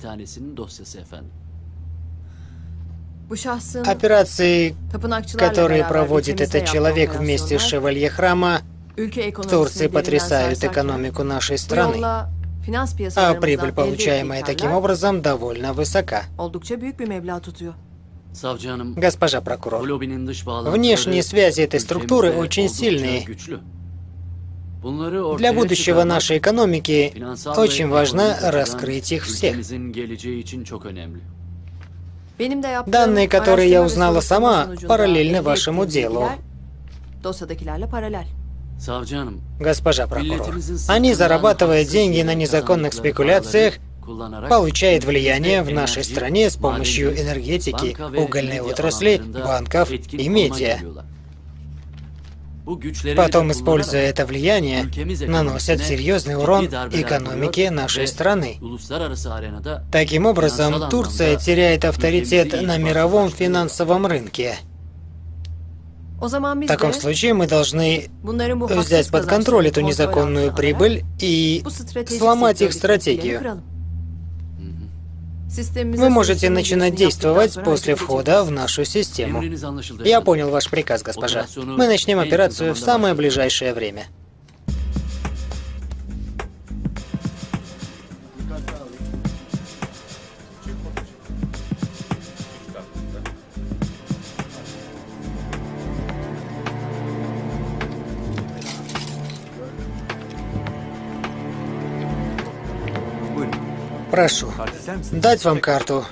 Операции, которые проводит этот человек вместе с шевалье храма, в Турции потрясают экономику нашей страны, а прибыль, получаемая таким образом, довольно высока. Госпожа прокурор, внешние связи этой структуры очень сильные. Для будущего нашей экономики очень важно раскрыть их всех. Данные, которые я узнала сама, параллельны вашему делу. Госпожа прокурор, они, зарабатывая деньги на незаконных спекуляциях, получают влияние в нашей стране с помощью энергетики, угольной отрасли, банков и медиа. Потом, используя это влияние, наносят серьезный урон экономике нашей страны. Таким образом, Турция теряет авторитет на мировом финансовом рынке. В таком случае мы должны взять под контроль эту незаконную прибыль и сломать их стратегию. Вы можете начинать действовать после входа в нашу систему. Я понял ваш приказ, госпожа. Мы начнем операцию в самое ближайшее время. Прошу, дать вам карту.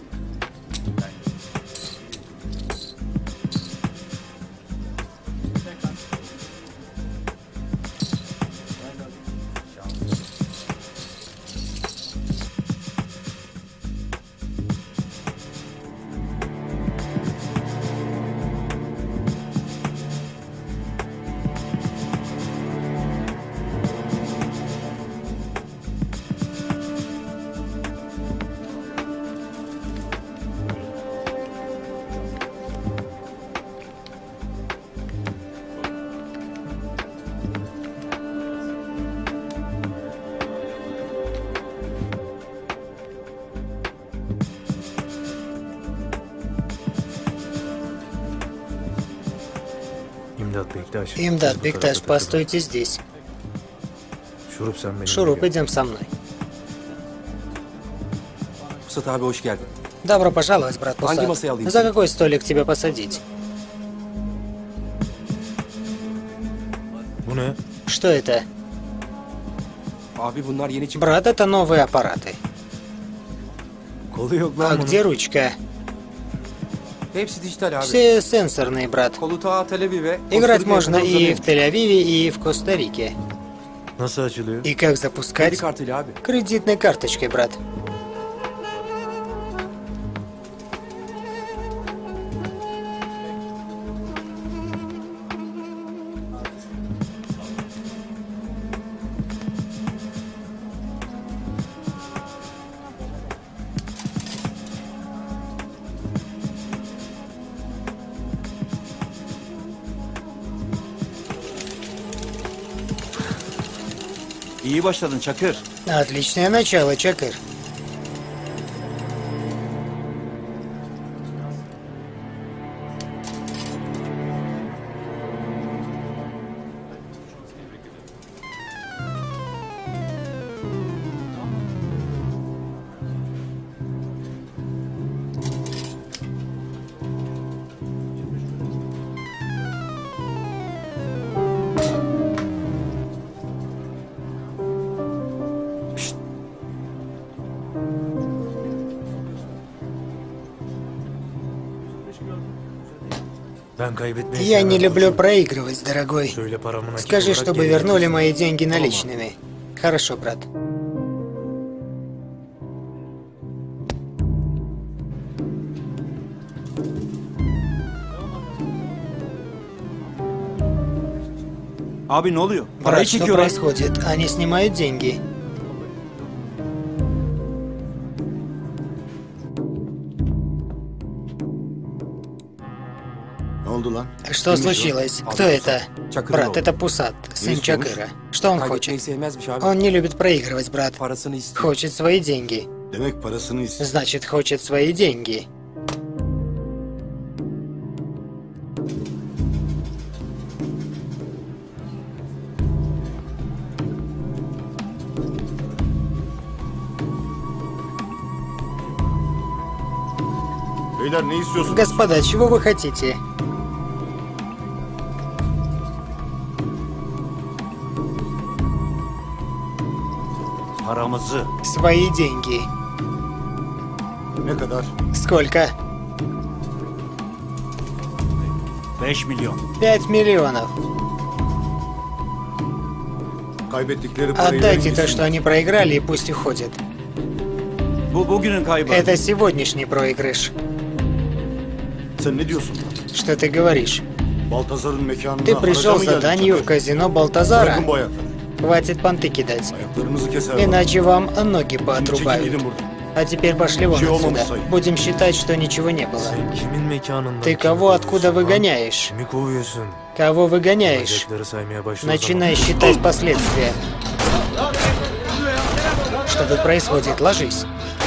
Имдат Бекташ, постойте здесь. Шуруп, идем со мной. Добро пожаловать, брат Пусат. За какой столик тебя посадить? Что это? Брат, это новые аппараты. А где ручка? Все сенсорные, брат. Играть можно и в Тель-Авиве, и в Коста-Рике. И как запускать? Кредитной карточкой, брат.
İyi başladın Çakır.
Отличное начало, Чакыр. Я не люблю проигрывать, дорогой. Скажи, чтобы вернули мои деньги наличными. Хорошо, брат. Брат, что происходит? Они снимают деньги. Что случилось? Кто это? Брат, это Пусат, сын Чакыра. Что он хочет? Он не любит проигрывать, брат. Хочет свои деньги. Значит, хочет свои деньги. Господа, чего вы хотите? Свои деньги. Сколько? Пять миллионов. Отдайте то, что они проиграли, и пусть уходят. Это сегодняшний проигрыш. Что ты говоришь? Ты пришел с заданием в казино Балтазара? Хватит понты кидать. Иначе вам ноги поотрубают. А теперь пошли вон отсюда. Будем считать, что ничего не было. Ты кого откуда выгоняешь? Кого выгоняешь? Начинай считать последствия. Что тут происходит? Ложись.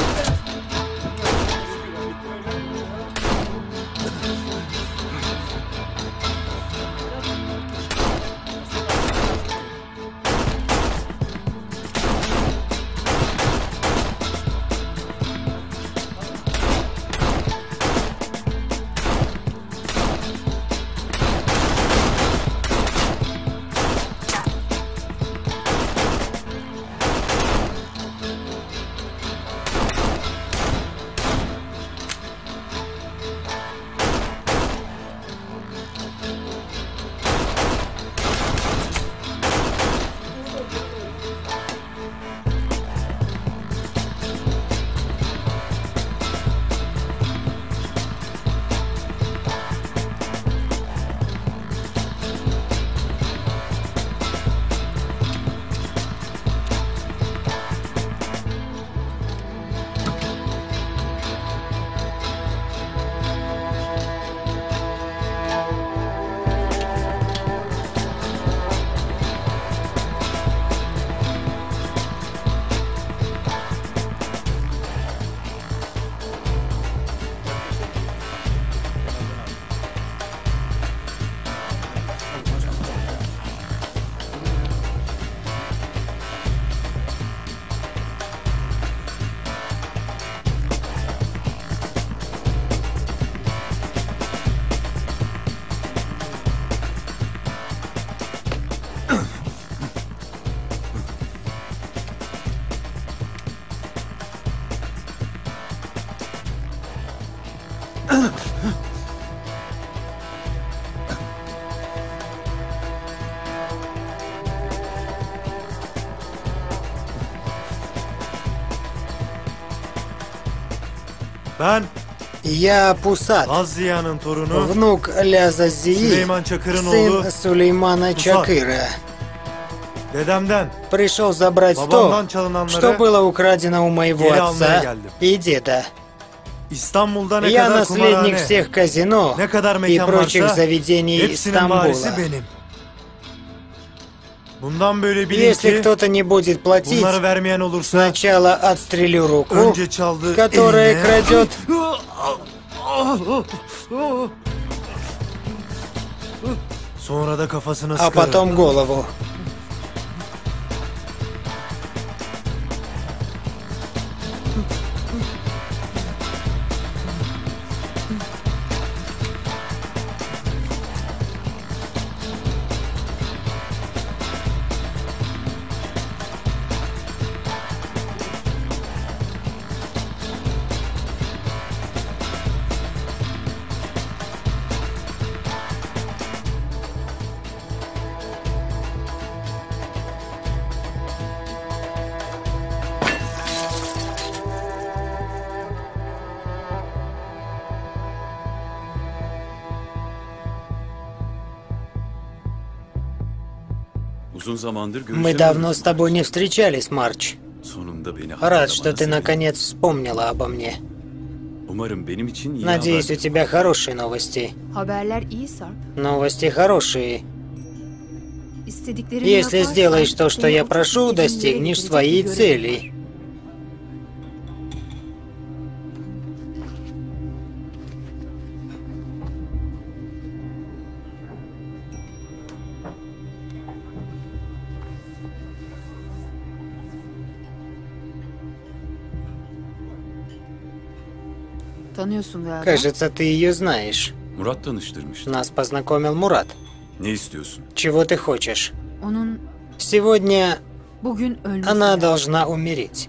Ben
Я Пусат,
Лаззия'nın torunu,
внук Лязазии,
Süleyman Çakır'ın oğlu
сын Сулеймана Чакыра.
Dedemden
Пришел забрать
babamdan
то,
çalınanları
что было украдено у моего
geri almaya
отца
geldim.
и деда.
İstanbul'da ne
Я
kadar
наследник
kumarhane,
всех казино
ne kadar
и
mekan
прочих
varsa
заведений
hepsinin varisi
Стамбула.
benim. Bundan böyle bilin
Если
ki
кто-то не будет платить,
bunları vermeyen olursa
сначала отстрелю руку,
önce çaldığı
которая
eline,
крадет,
sonra da kafasını
а
sıkarım.
потом голову. Мы давно с тобой не встречались, Марч. Рад, что ты наконец вспомнила обо мне. Надеюсь, у тебя хорошие новости. Новости хорошие. Если сделаешь то, что я прошу, достигнешь своей цели. Кажется, ты ее знаешь. Нас познакомил Мурат. Чего ты хочешь? Сегодня она должна умереть.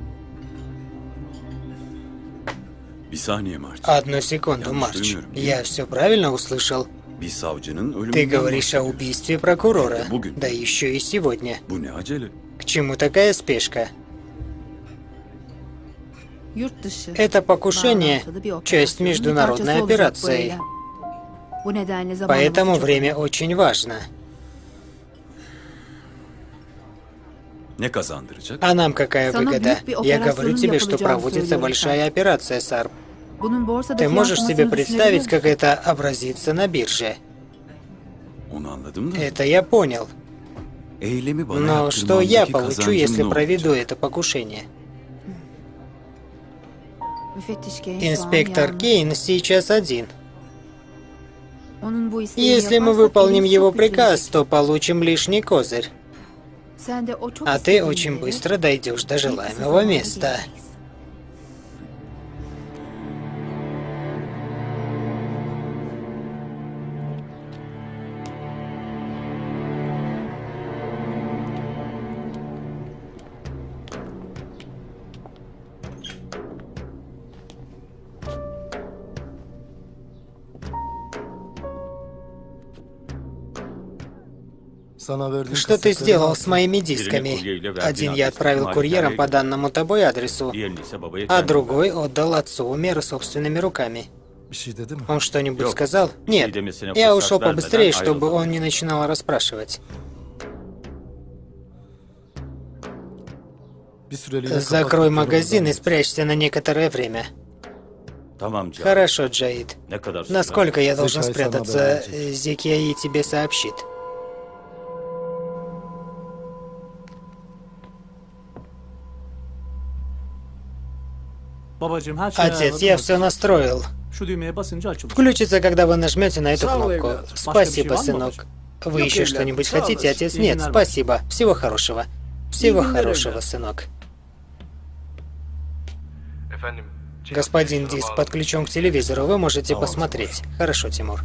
Одну секунду, Марч. Я все правильно услышал? Ты говоришь о убийстве прокурора, да еще и сегодня. К чему такая спешка? Это покушение – часть международной операции. Поэтому время очень важно. А нам какая выгода? Я говорю тебе, что проводится большая операция, Сарп. Ты можешь себе представить, как это образится на бирже? Это я понял. Но что я получу, если проведу это покушение? Инспектор Кейн сейчас один. Если мы выполним его приказ, то получим лишний козырь. А ты очень быстро дойдешь до желаемого места. Что ты сделал с моими дисками? Один я отправил курьером по данному тобой адресу, а другой отдал отцу Умеру собственными руками. Он что-нибудь сказал? Нет. Я ушел побыстрее, чтобы он не начинал расспрашивать. Закрой магазин и спрячься на некоторое время. Хорошо, Джаид. Насколько я должен спрятаться, Зекияи тебе сообщит. Отец, я все настроил. Включится, когда вы нажмете на эту кнопку. Спасибо, сынок. Вы еще что-нибудь хотите, отец? Нет, спасибо. Всего хорошего. Всего хорошего, сынок. Господин Диск подключен к телевизору, вы можете посмотреть. Хорошо, Тимур.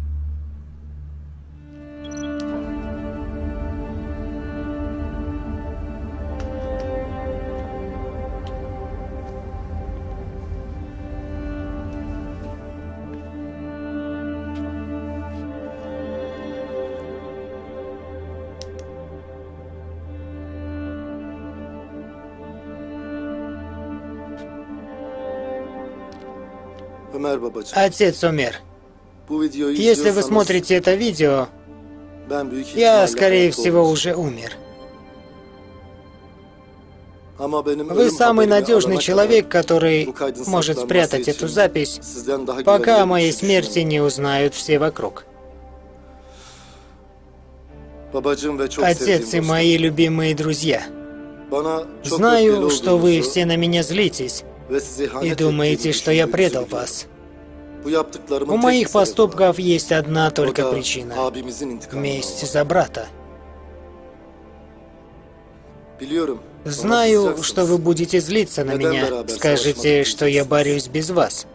Отец Умер, если вы смотрите это видео, я, скорее всего, уже умер. Вы самый надежный человек, который может спрятать эту запись, пока о моей смерти не узнают все вокруг. Отец и мои любимые друзья, знаю, что вы все на меня злитесь и думаете, что я предал вас. У моих поступков есть одна только причина – месть за брата. Знаю, что вы будете злиться на меня, скажете, что я борюсь без вас.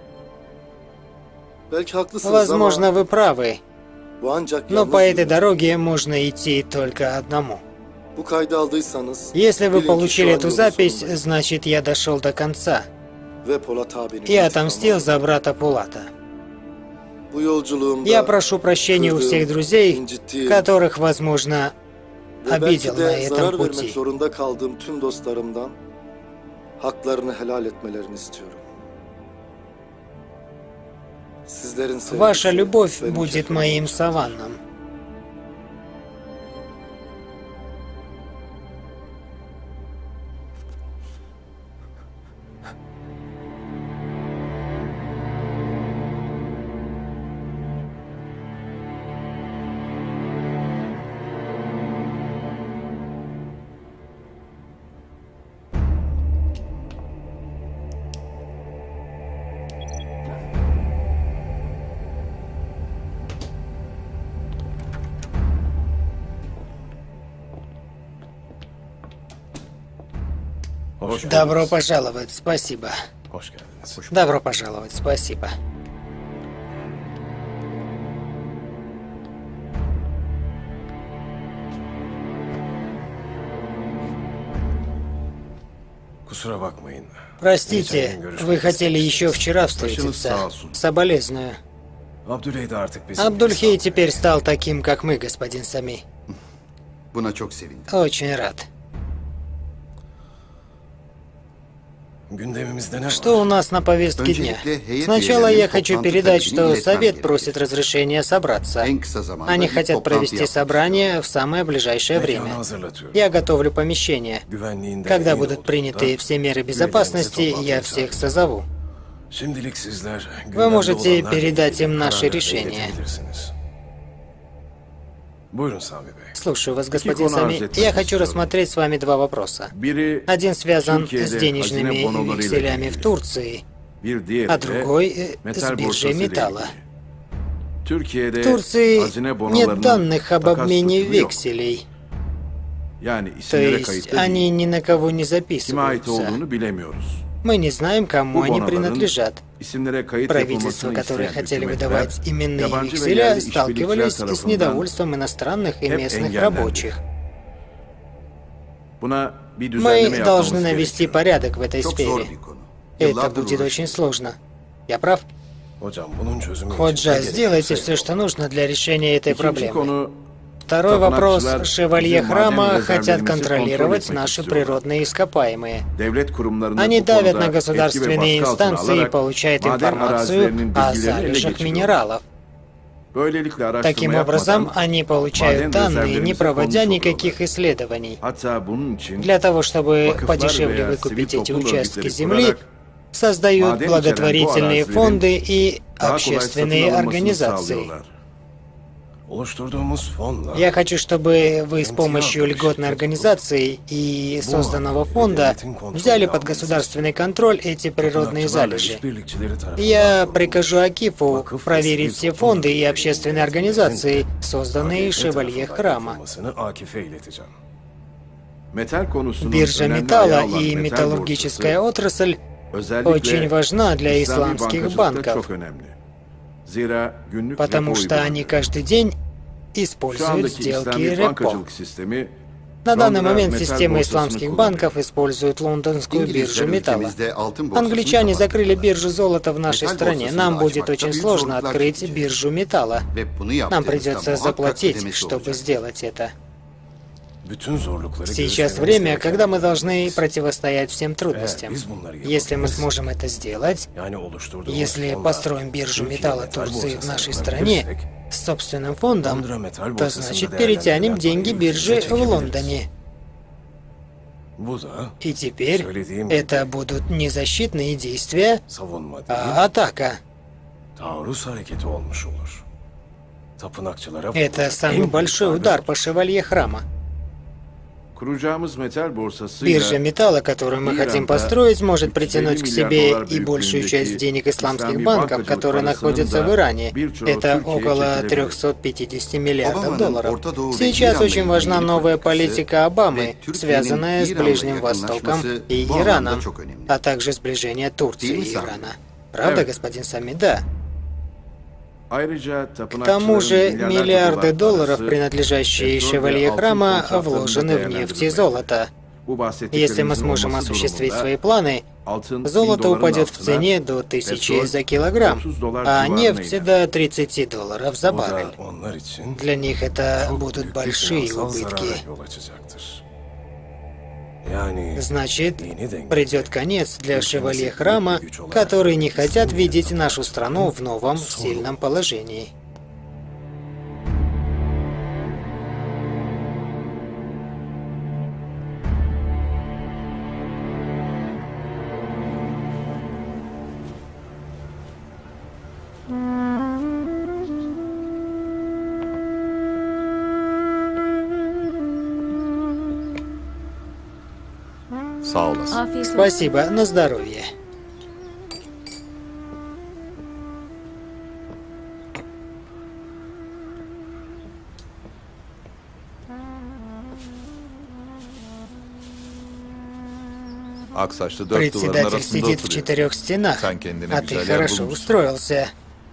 Возможно, вы правы, но по этой дороге можно идти только одному. Если вы получили эту запись, значит, я дошел до конца и отомстил за брата Пулата. Я прошу прощения у всех друзей, которых, возможно, обидел на этом пути. Ваша любовь будет моим саванном. Добро пожаловать, спасибо. Добро пожаловать, спасибо. Простите, вы хотели еще вчера встретиться. Соболезную. Абдульхей теперь стал таким, как мы, господин Сами. Очень рад. Что у нас на повестке дня? Сначала я хочу передать, что Совет просит разрешения собраться. Они хотят провести собрание в самое ближайшее время. Я готовлю помещение. Когда будут приняты все меры безопасности, я всех созову. Вы можете передать им наше решение. Слушаю вас, господин Сами. Я хочу рассмотреть с вами два вопроса. Один связан с денежными векселями в Турции, а другой с биржей металла. В Турции нет данных об обмене векселей. То есть они ни на кого не записываются. Мы не знаем, кому они принадлежат. Правительства, которые хотели выдавать именные векселя, сталкивались с недовольством иностранных и местных рабочих. Мы должны навести порядок в этой сфере. Это будет очень сложно. Я прав? Ходжа, сделайте все, что нужно для решения этой проблемы. Второй вопрос. Шевалье храма хотят контролировать наши природные ископаемые. Они давят на государственные инстанции и получают информацию о залежах минералов. Таким образом, они получают данные, не проводя никаких исследований. Для того, чтобы подешевле выкупить эти участки земли, создают благотворительные фонды и общественные организации. Я хочу, чтобы вы с помощью льготной организации и созданного фонда взяли под государственный контроль эти природные залежи. Я прикажу Акифу проверить все фонды и общественные организации, созданные Шевалье храма. Биржа металла и металлургическая отрасль очень важна для исламских банков, потому что они каждый день используют сделки репо. На данный момент система исламских банков использует лондонскую биржу металла. Англичане закрыли биржу золота в нашей стране. Нам будет очень сложно открыть биржу металла. Нам придется заплатить, чтобы сделать это. Сейчас время, когда мы должны противостоять всем трудностям. Если мы сможем это сделать, если построим биржу металла Турции в нашей стране с собственным фондом, то значит перетянем деньги биржи в Лондоне. И теперь это будут не защитные действия, а атака. Это самый большой удар по Шевалье храма. Биржа металла, которую мы хотим построить, может притянуть к себе и большую часть денег исламских банков, которые находятся в Иране. Это около трёхсот пятидесяти миллиардов долларов. Сейчас очень важна новая политика Обамы, связанная с Ближним Востоком и Ираном, а также сближение Турции и Ирана. Правда, господин Сами? Да. К тому же миллиарды долларов, принадлежащие Шевалье храма, вложены в нефть и золото. Если мы сможем осуществить свои планы, золото упадет в цене до тысячи за килограмм, а нефть до тридцати долларов за баррель. Для них это будут большие убытки. Значит, придет конец для Шевалье храма, которые не хотят видеть нашу страну в новом сильном положении. Спасибо, на здоровье. Председатель сидит в четырех стенах, а ты хорошо устроился.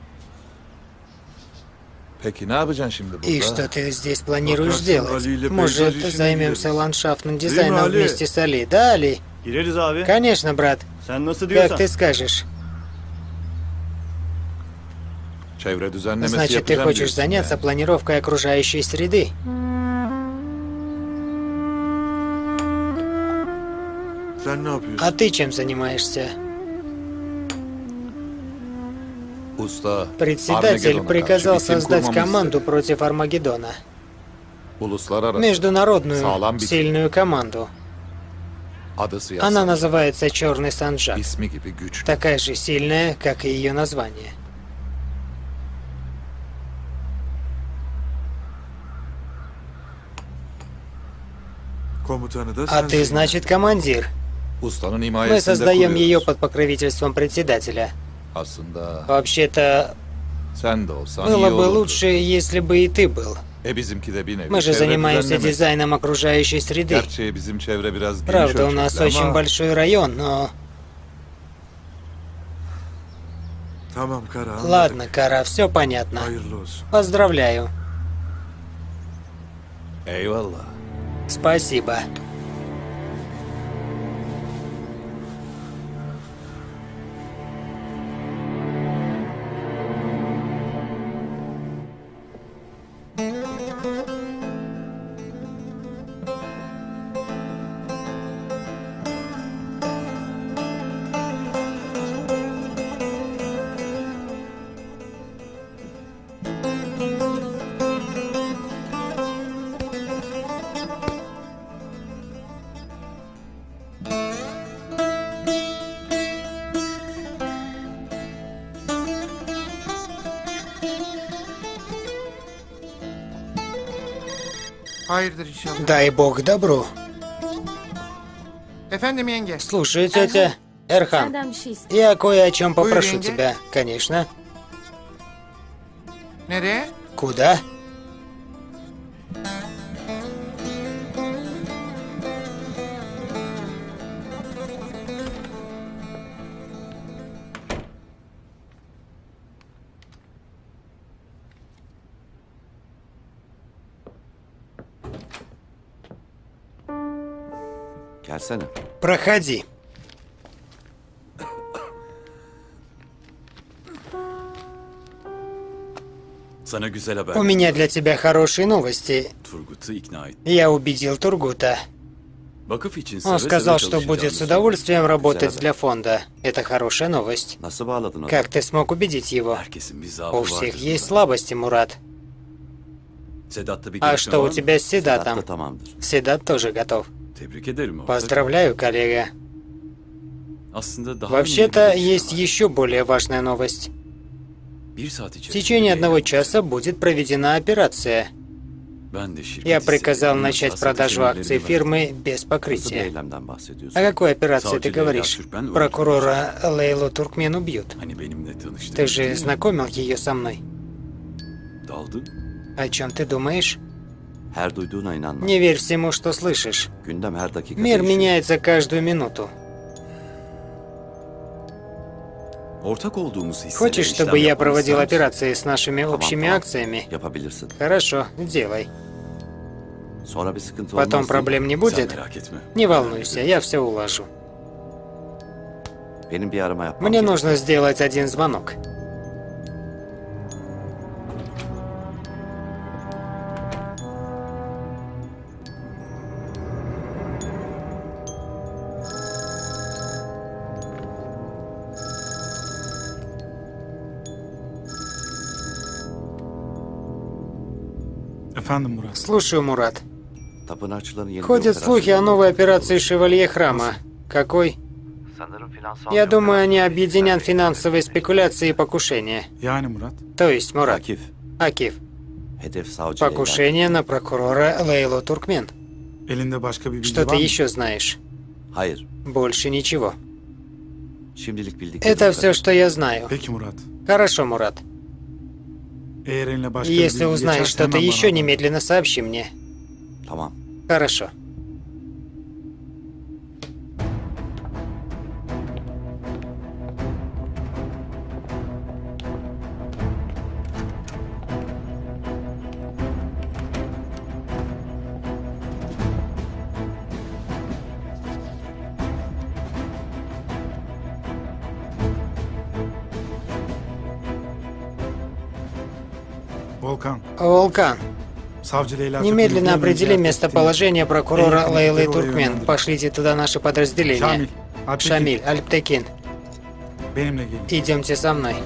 И что ты здесь планируешь делать? Может, займемся ландшафтным дизайном вместе с Али, да, Али? Конечно, брат. Как ты скажешь. Значит, ты хочешь заняться планировкой окружающей среды? А ты чем занимаешься? Председатель приказал создать команду против Армагеддона. Международную сильную команду. Она называется Черный Санджак. Такая же сильная, как и ее название. А ты, значит, командир. Мы создаем ее под покровительством председателя. Вообще-то, было бы лучше, если бы и ты был. Мы же занимаемся дизайном окружающей среды. Правда, у нас очень большой район, но... Ладно, Кара, все понятно. Поздравляю. Спасибо. Дай бог добру. Слушай, тетя Эрхан, я кое о чем попрошу тебя, конечно. Куда? Проходи. У меня для тебя хорошие новости. Я убедил Тургута. Он сказал, что будет с удовольствием работать для фонда. Это хорошая новость. Как ты смог убедить его? У всех есть слабости, Мурат. А что у тебя с Седатом? Седат тоже готов. Поздравляю, коллега. Вообще-то, есть еще более важная новость. В течение одного часа будет проведена операция. Я приказал начать продажу акций фирмы без покрытия. О какой операции ты говоришь? Прокурора Лейлу Туркмен убьют. Ты же знакомил ее со мной. О чем ты думаешь? Не верь всему, что слышишь. Мир меняется каждую минуту. Хочешь, чтобы я проводил операции с нашими общими акциями? Хорошо, делай. Потом проблем не будет? Не волнуйся, я все улажу. Мне нужно сделать один звонок. Слушаю, Мурат. Ходят слухи о новой операции Шевалье Храма. Какой? Я думаю, они объединят финансовые спекуляции и покушения. То есть, Мурат. Акиф. Покушение на прокурора Лейлу Туркмен. Что ты еще знаешь? Больше ничего. Это все, что я знаю. Хорошо, Мурат. Если узнаешь что-то еще, немедленно сообщи мне. Хорошо. Волкан. Немедленно определи местоположение прокурора Лейлы Туркмен. Пошлите туда наши подразделения. Шамиль, Альптекин. Идемте со мной.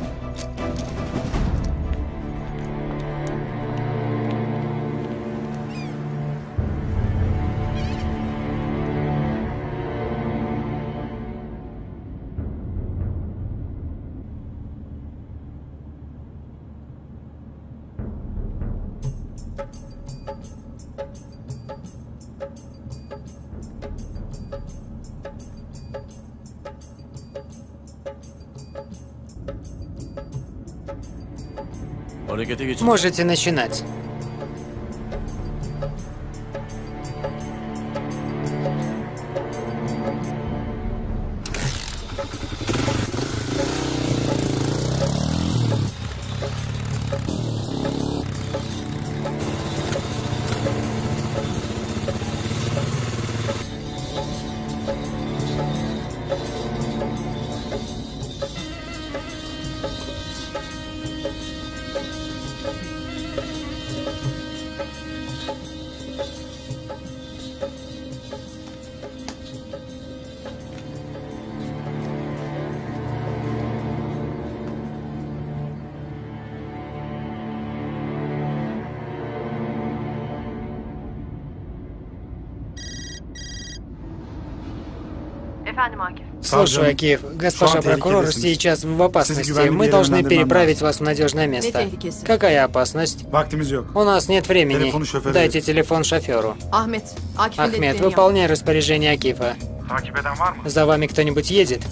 Можете начинать. Слушаю, Акиев. Госпожа прокурор сейчас в опасности. Мы должны переправить вас в надежное место. Какая опасность? У нас нет времени. Дайте телефон шоферу. Ахмед, выполняй распоряжение Акифа. За вами кто-нибудь едет?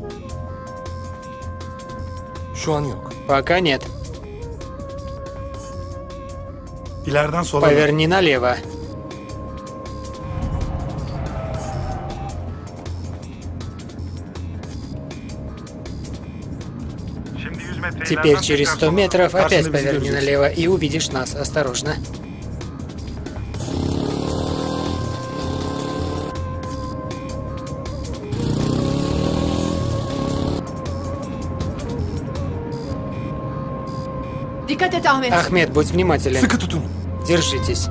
Пока нет. Поверни налево. Теперь через сто метров опять поверни налево и увидишь нас. Осторожно. Ахмед, будь внимателен. Держитесь.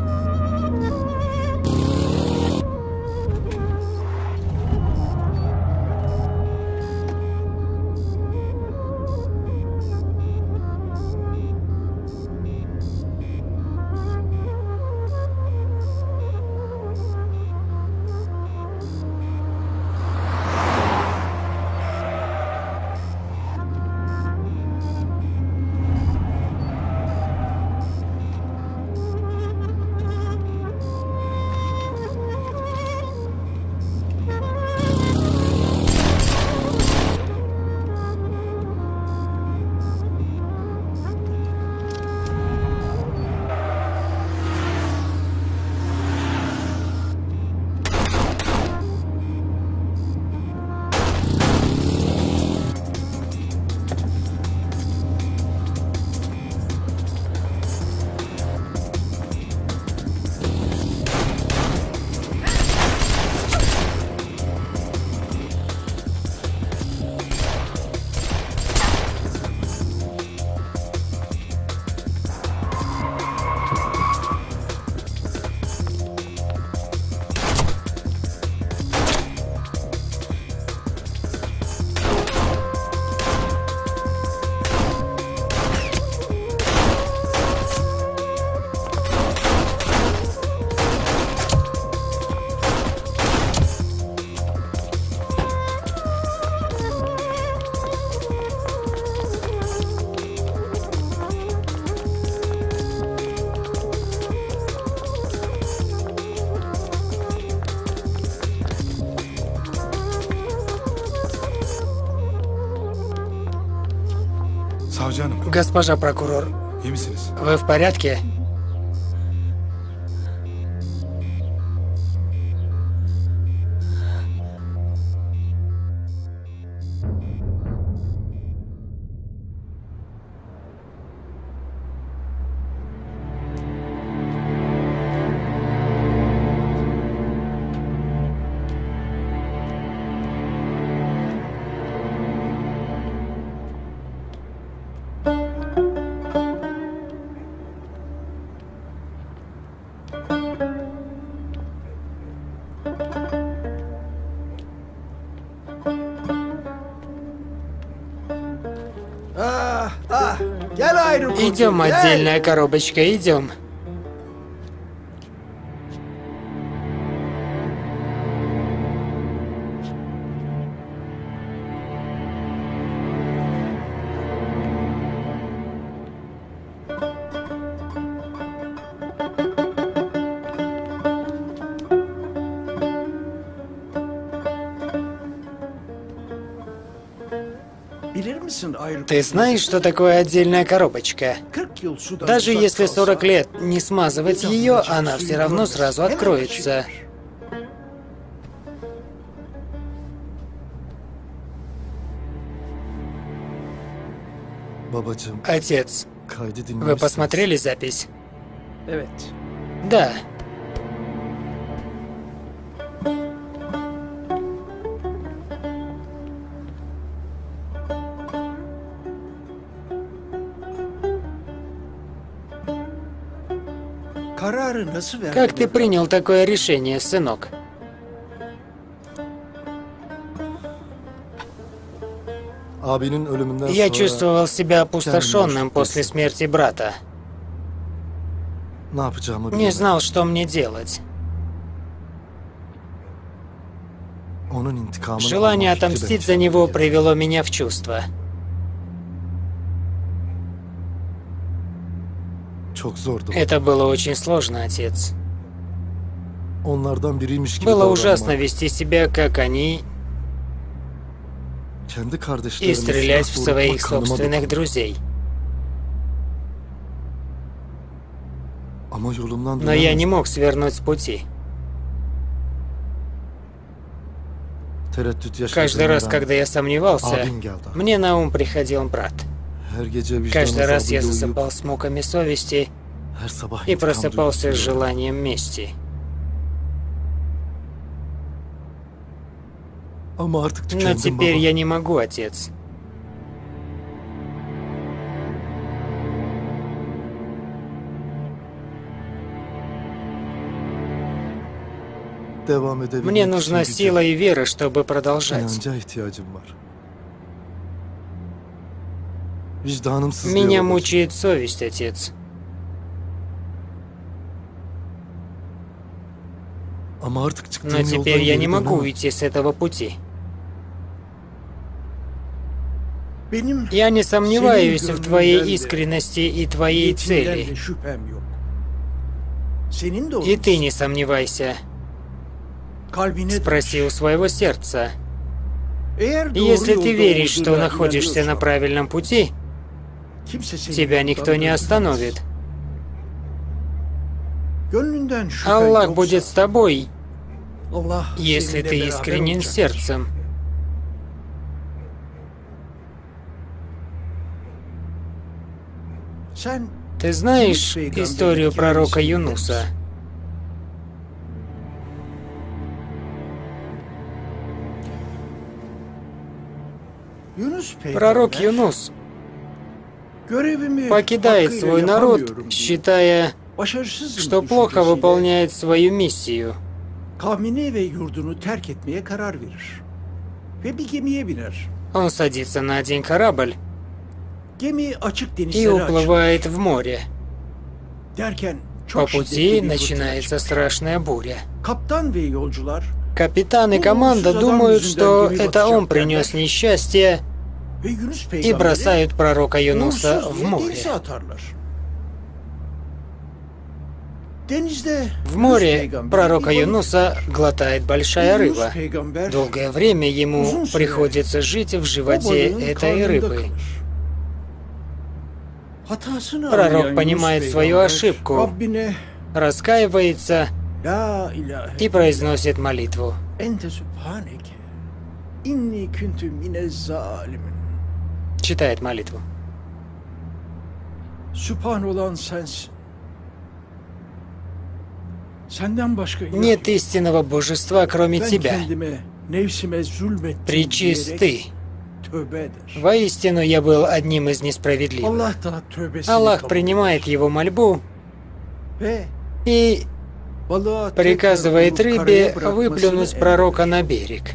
Госпожа прокурор, вы в порядке? Идем, отдельная коробочка, идем. Ты знаешь, что такое отдельная коробочка? Даже если сорок лет не смазывать ее, она все равно сразу откроется. Отец, вы посмотрели запись? Да. Как ты принял такое решение, сынок? Я чувствовал себя опустошенным после смерти брата. Не знал, что мне делать. Желание отомстить за него привело меня в чувство. Это было очень сложно, отец. Было ужасно вести себя, как они, и стрелять в своих собственных друзей. Но я не мог свернуть с пути. Каждый раз, когда я сомневался, мне на ум приходил брат. Каждый раз я засыпал с муками совести и просыпался с желанием мести. Но теперь я не могу, отец. Мне нужна сила и вера, чтобы продолжать. Меня мучает совесть, отец. Но теперь я не могу уйти с этого пути. Я не сомневаюсь в твоей искренности и твоей цели. И ты не сомневайся. Спроси у своего сердца. Если ты веришь, что находишься на правильном пути, тебя никто не остановит. Аллах будет с тобой, если ты искренен сердцем. Ты знаешь историю пророка Юнуса? Пророк Юнус покидает свой народ, считая, что плохо выполняет свою миссию. Он садится на один корабль и уплывает в море. По пути начинается страшная буря. Капитан и команда думают, что это он принес несчастье, и бросают пророка Юнуса в море. В море пророка Юнуса глотает большая рыба. Долгое время ему приходится жить в животе этой рыбы. Пророк понимает свою ошибку, раскаивается и произносит молитву. Читает молитву. Нет истинного божества, кроме Тебя. Пречист Ты. Воистину, я был одним из несправедливых. Аллах принимает его мольбу и приказывает рыбе выплюнуть пророка на берег.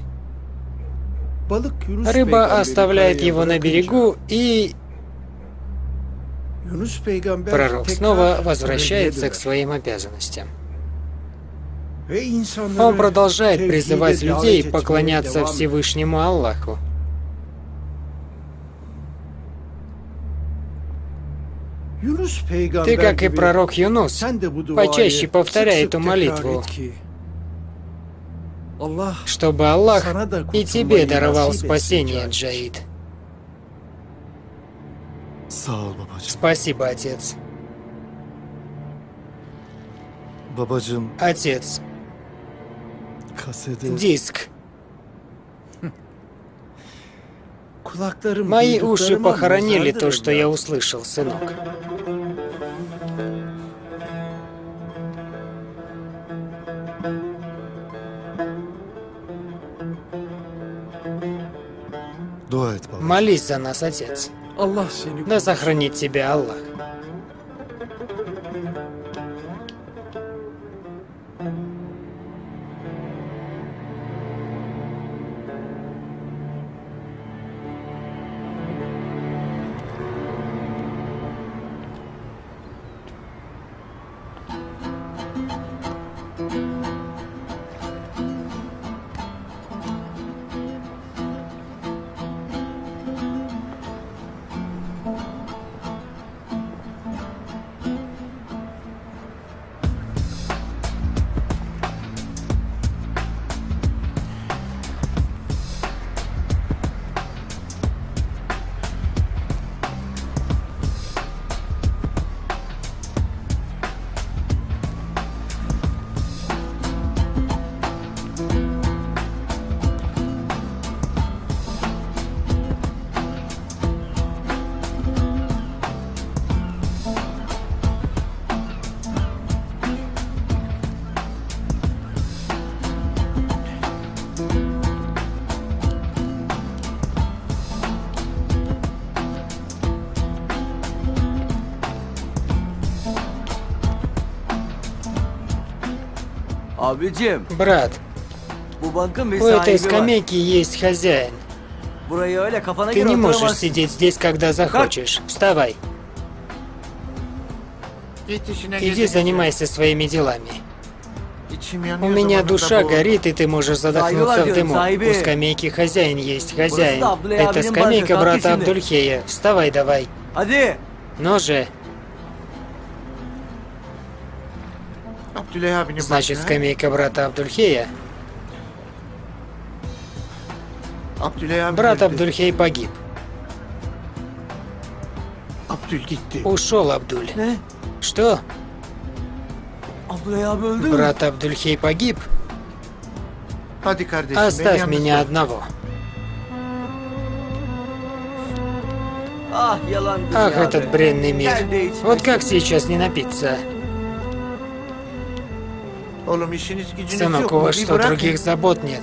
Рыба оставляет его на берегу, и Пророк снова возвращается к своим обязанностям. Он продолжает призывать людей поклоняться Всевышнему Аллаху. Ты, как и пророк Юнус, почаще повторяй эту молитву, чтобы Аллах и тебе даровал спасение, Джаид. Спасибо, отец. Отец. Диск. Мои уши похоронили то, что я услышал, сынок. Молись за нас, отец. Да сохранит тебя Аллах. Брат, у этой скамейки есть хозяин. Ты не можешь сидеть здесь, когда захочешь. Вставай. Иди занимайся своими делами. У меня душа горит, и ты можешь задохнуться в дыму. У скамейки хозяин есть, хозяин. Это скамейка брата Абдульхея. Вставай давай. Ну же. Значит, скамейка брата Абдульхея. Брат Абдульхей погиб. Ушел Абдуль. Что? Брат Абдульхей погиб? Оставь меня одного. Ах, этот бренный мир. Вот как сейчас не напиться? Сынок, у вас что, других забот нет?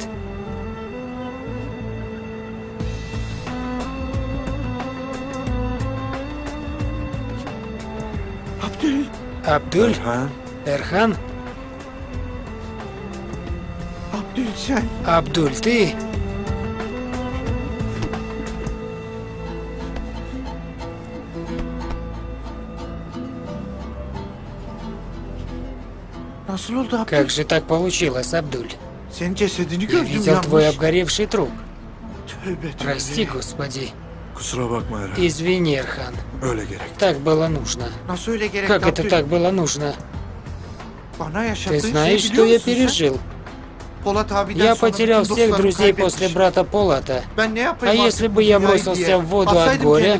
Абдуль? Эрхан? Абдуль, ты? Как же так получилось, Абдуль? Я видел твой обгоревший труп. Прости, Господи. Извини, Эрхан. Так было нужно. Как это так было нужно? Ты знаешь, что я пережил? Я потерял всех друзей после брата Полата. А если бы я бросился в воду от горя?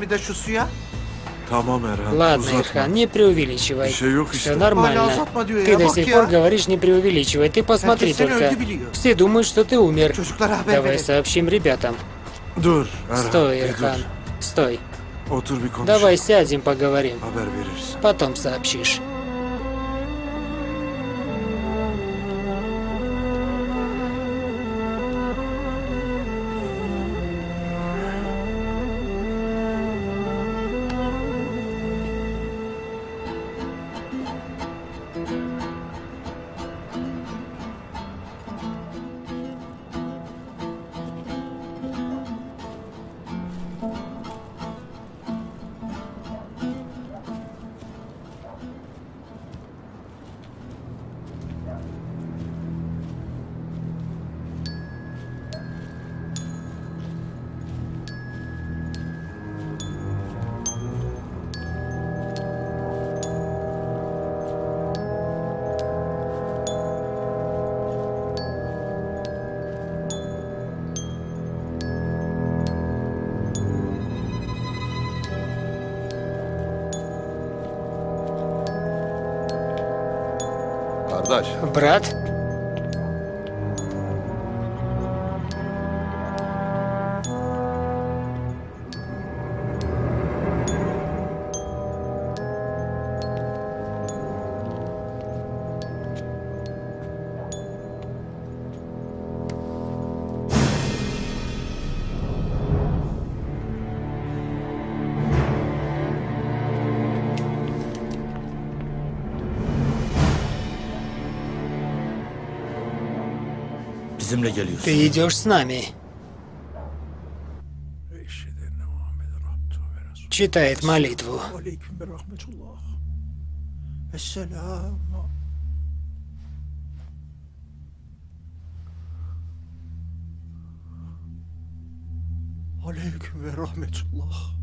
Ладно, Эрхан, не преувеличивай. Все нормально. Ты до сих пор говоришь не преувеличивай. Ты посмотри только. Все думают, что ты умер. Давай сообщим ребятам. Стой, Эрхан. Стой. Давай сядем, поговорим. Потом сообщишь. Брат?
Bizimle geliyorsun.
Ты идешь с нами. Читает молитву.
Aleyküm ve rahmetullah.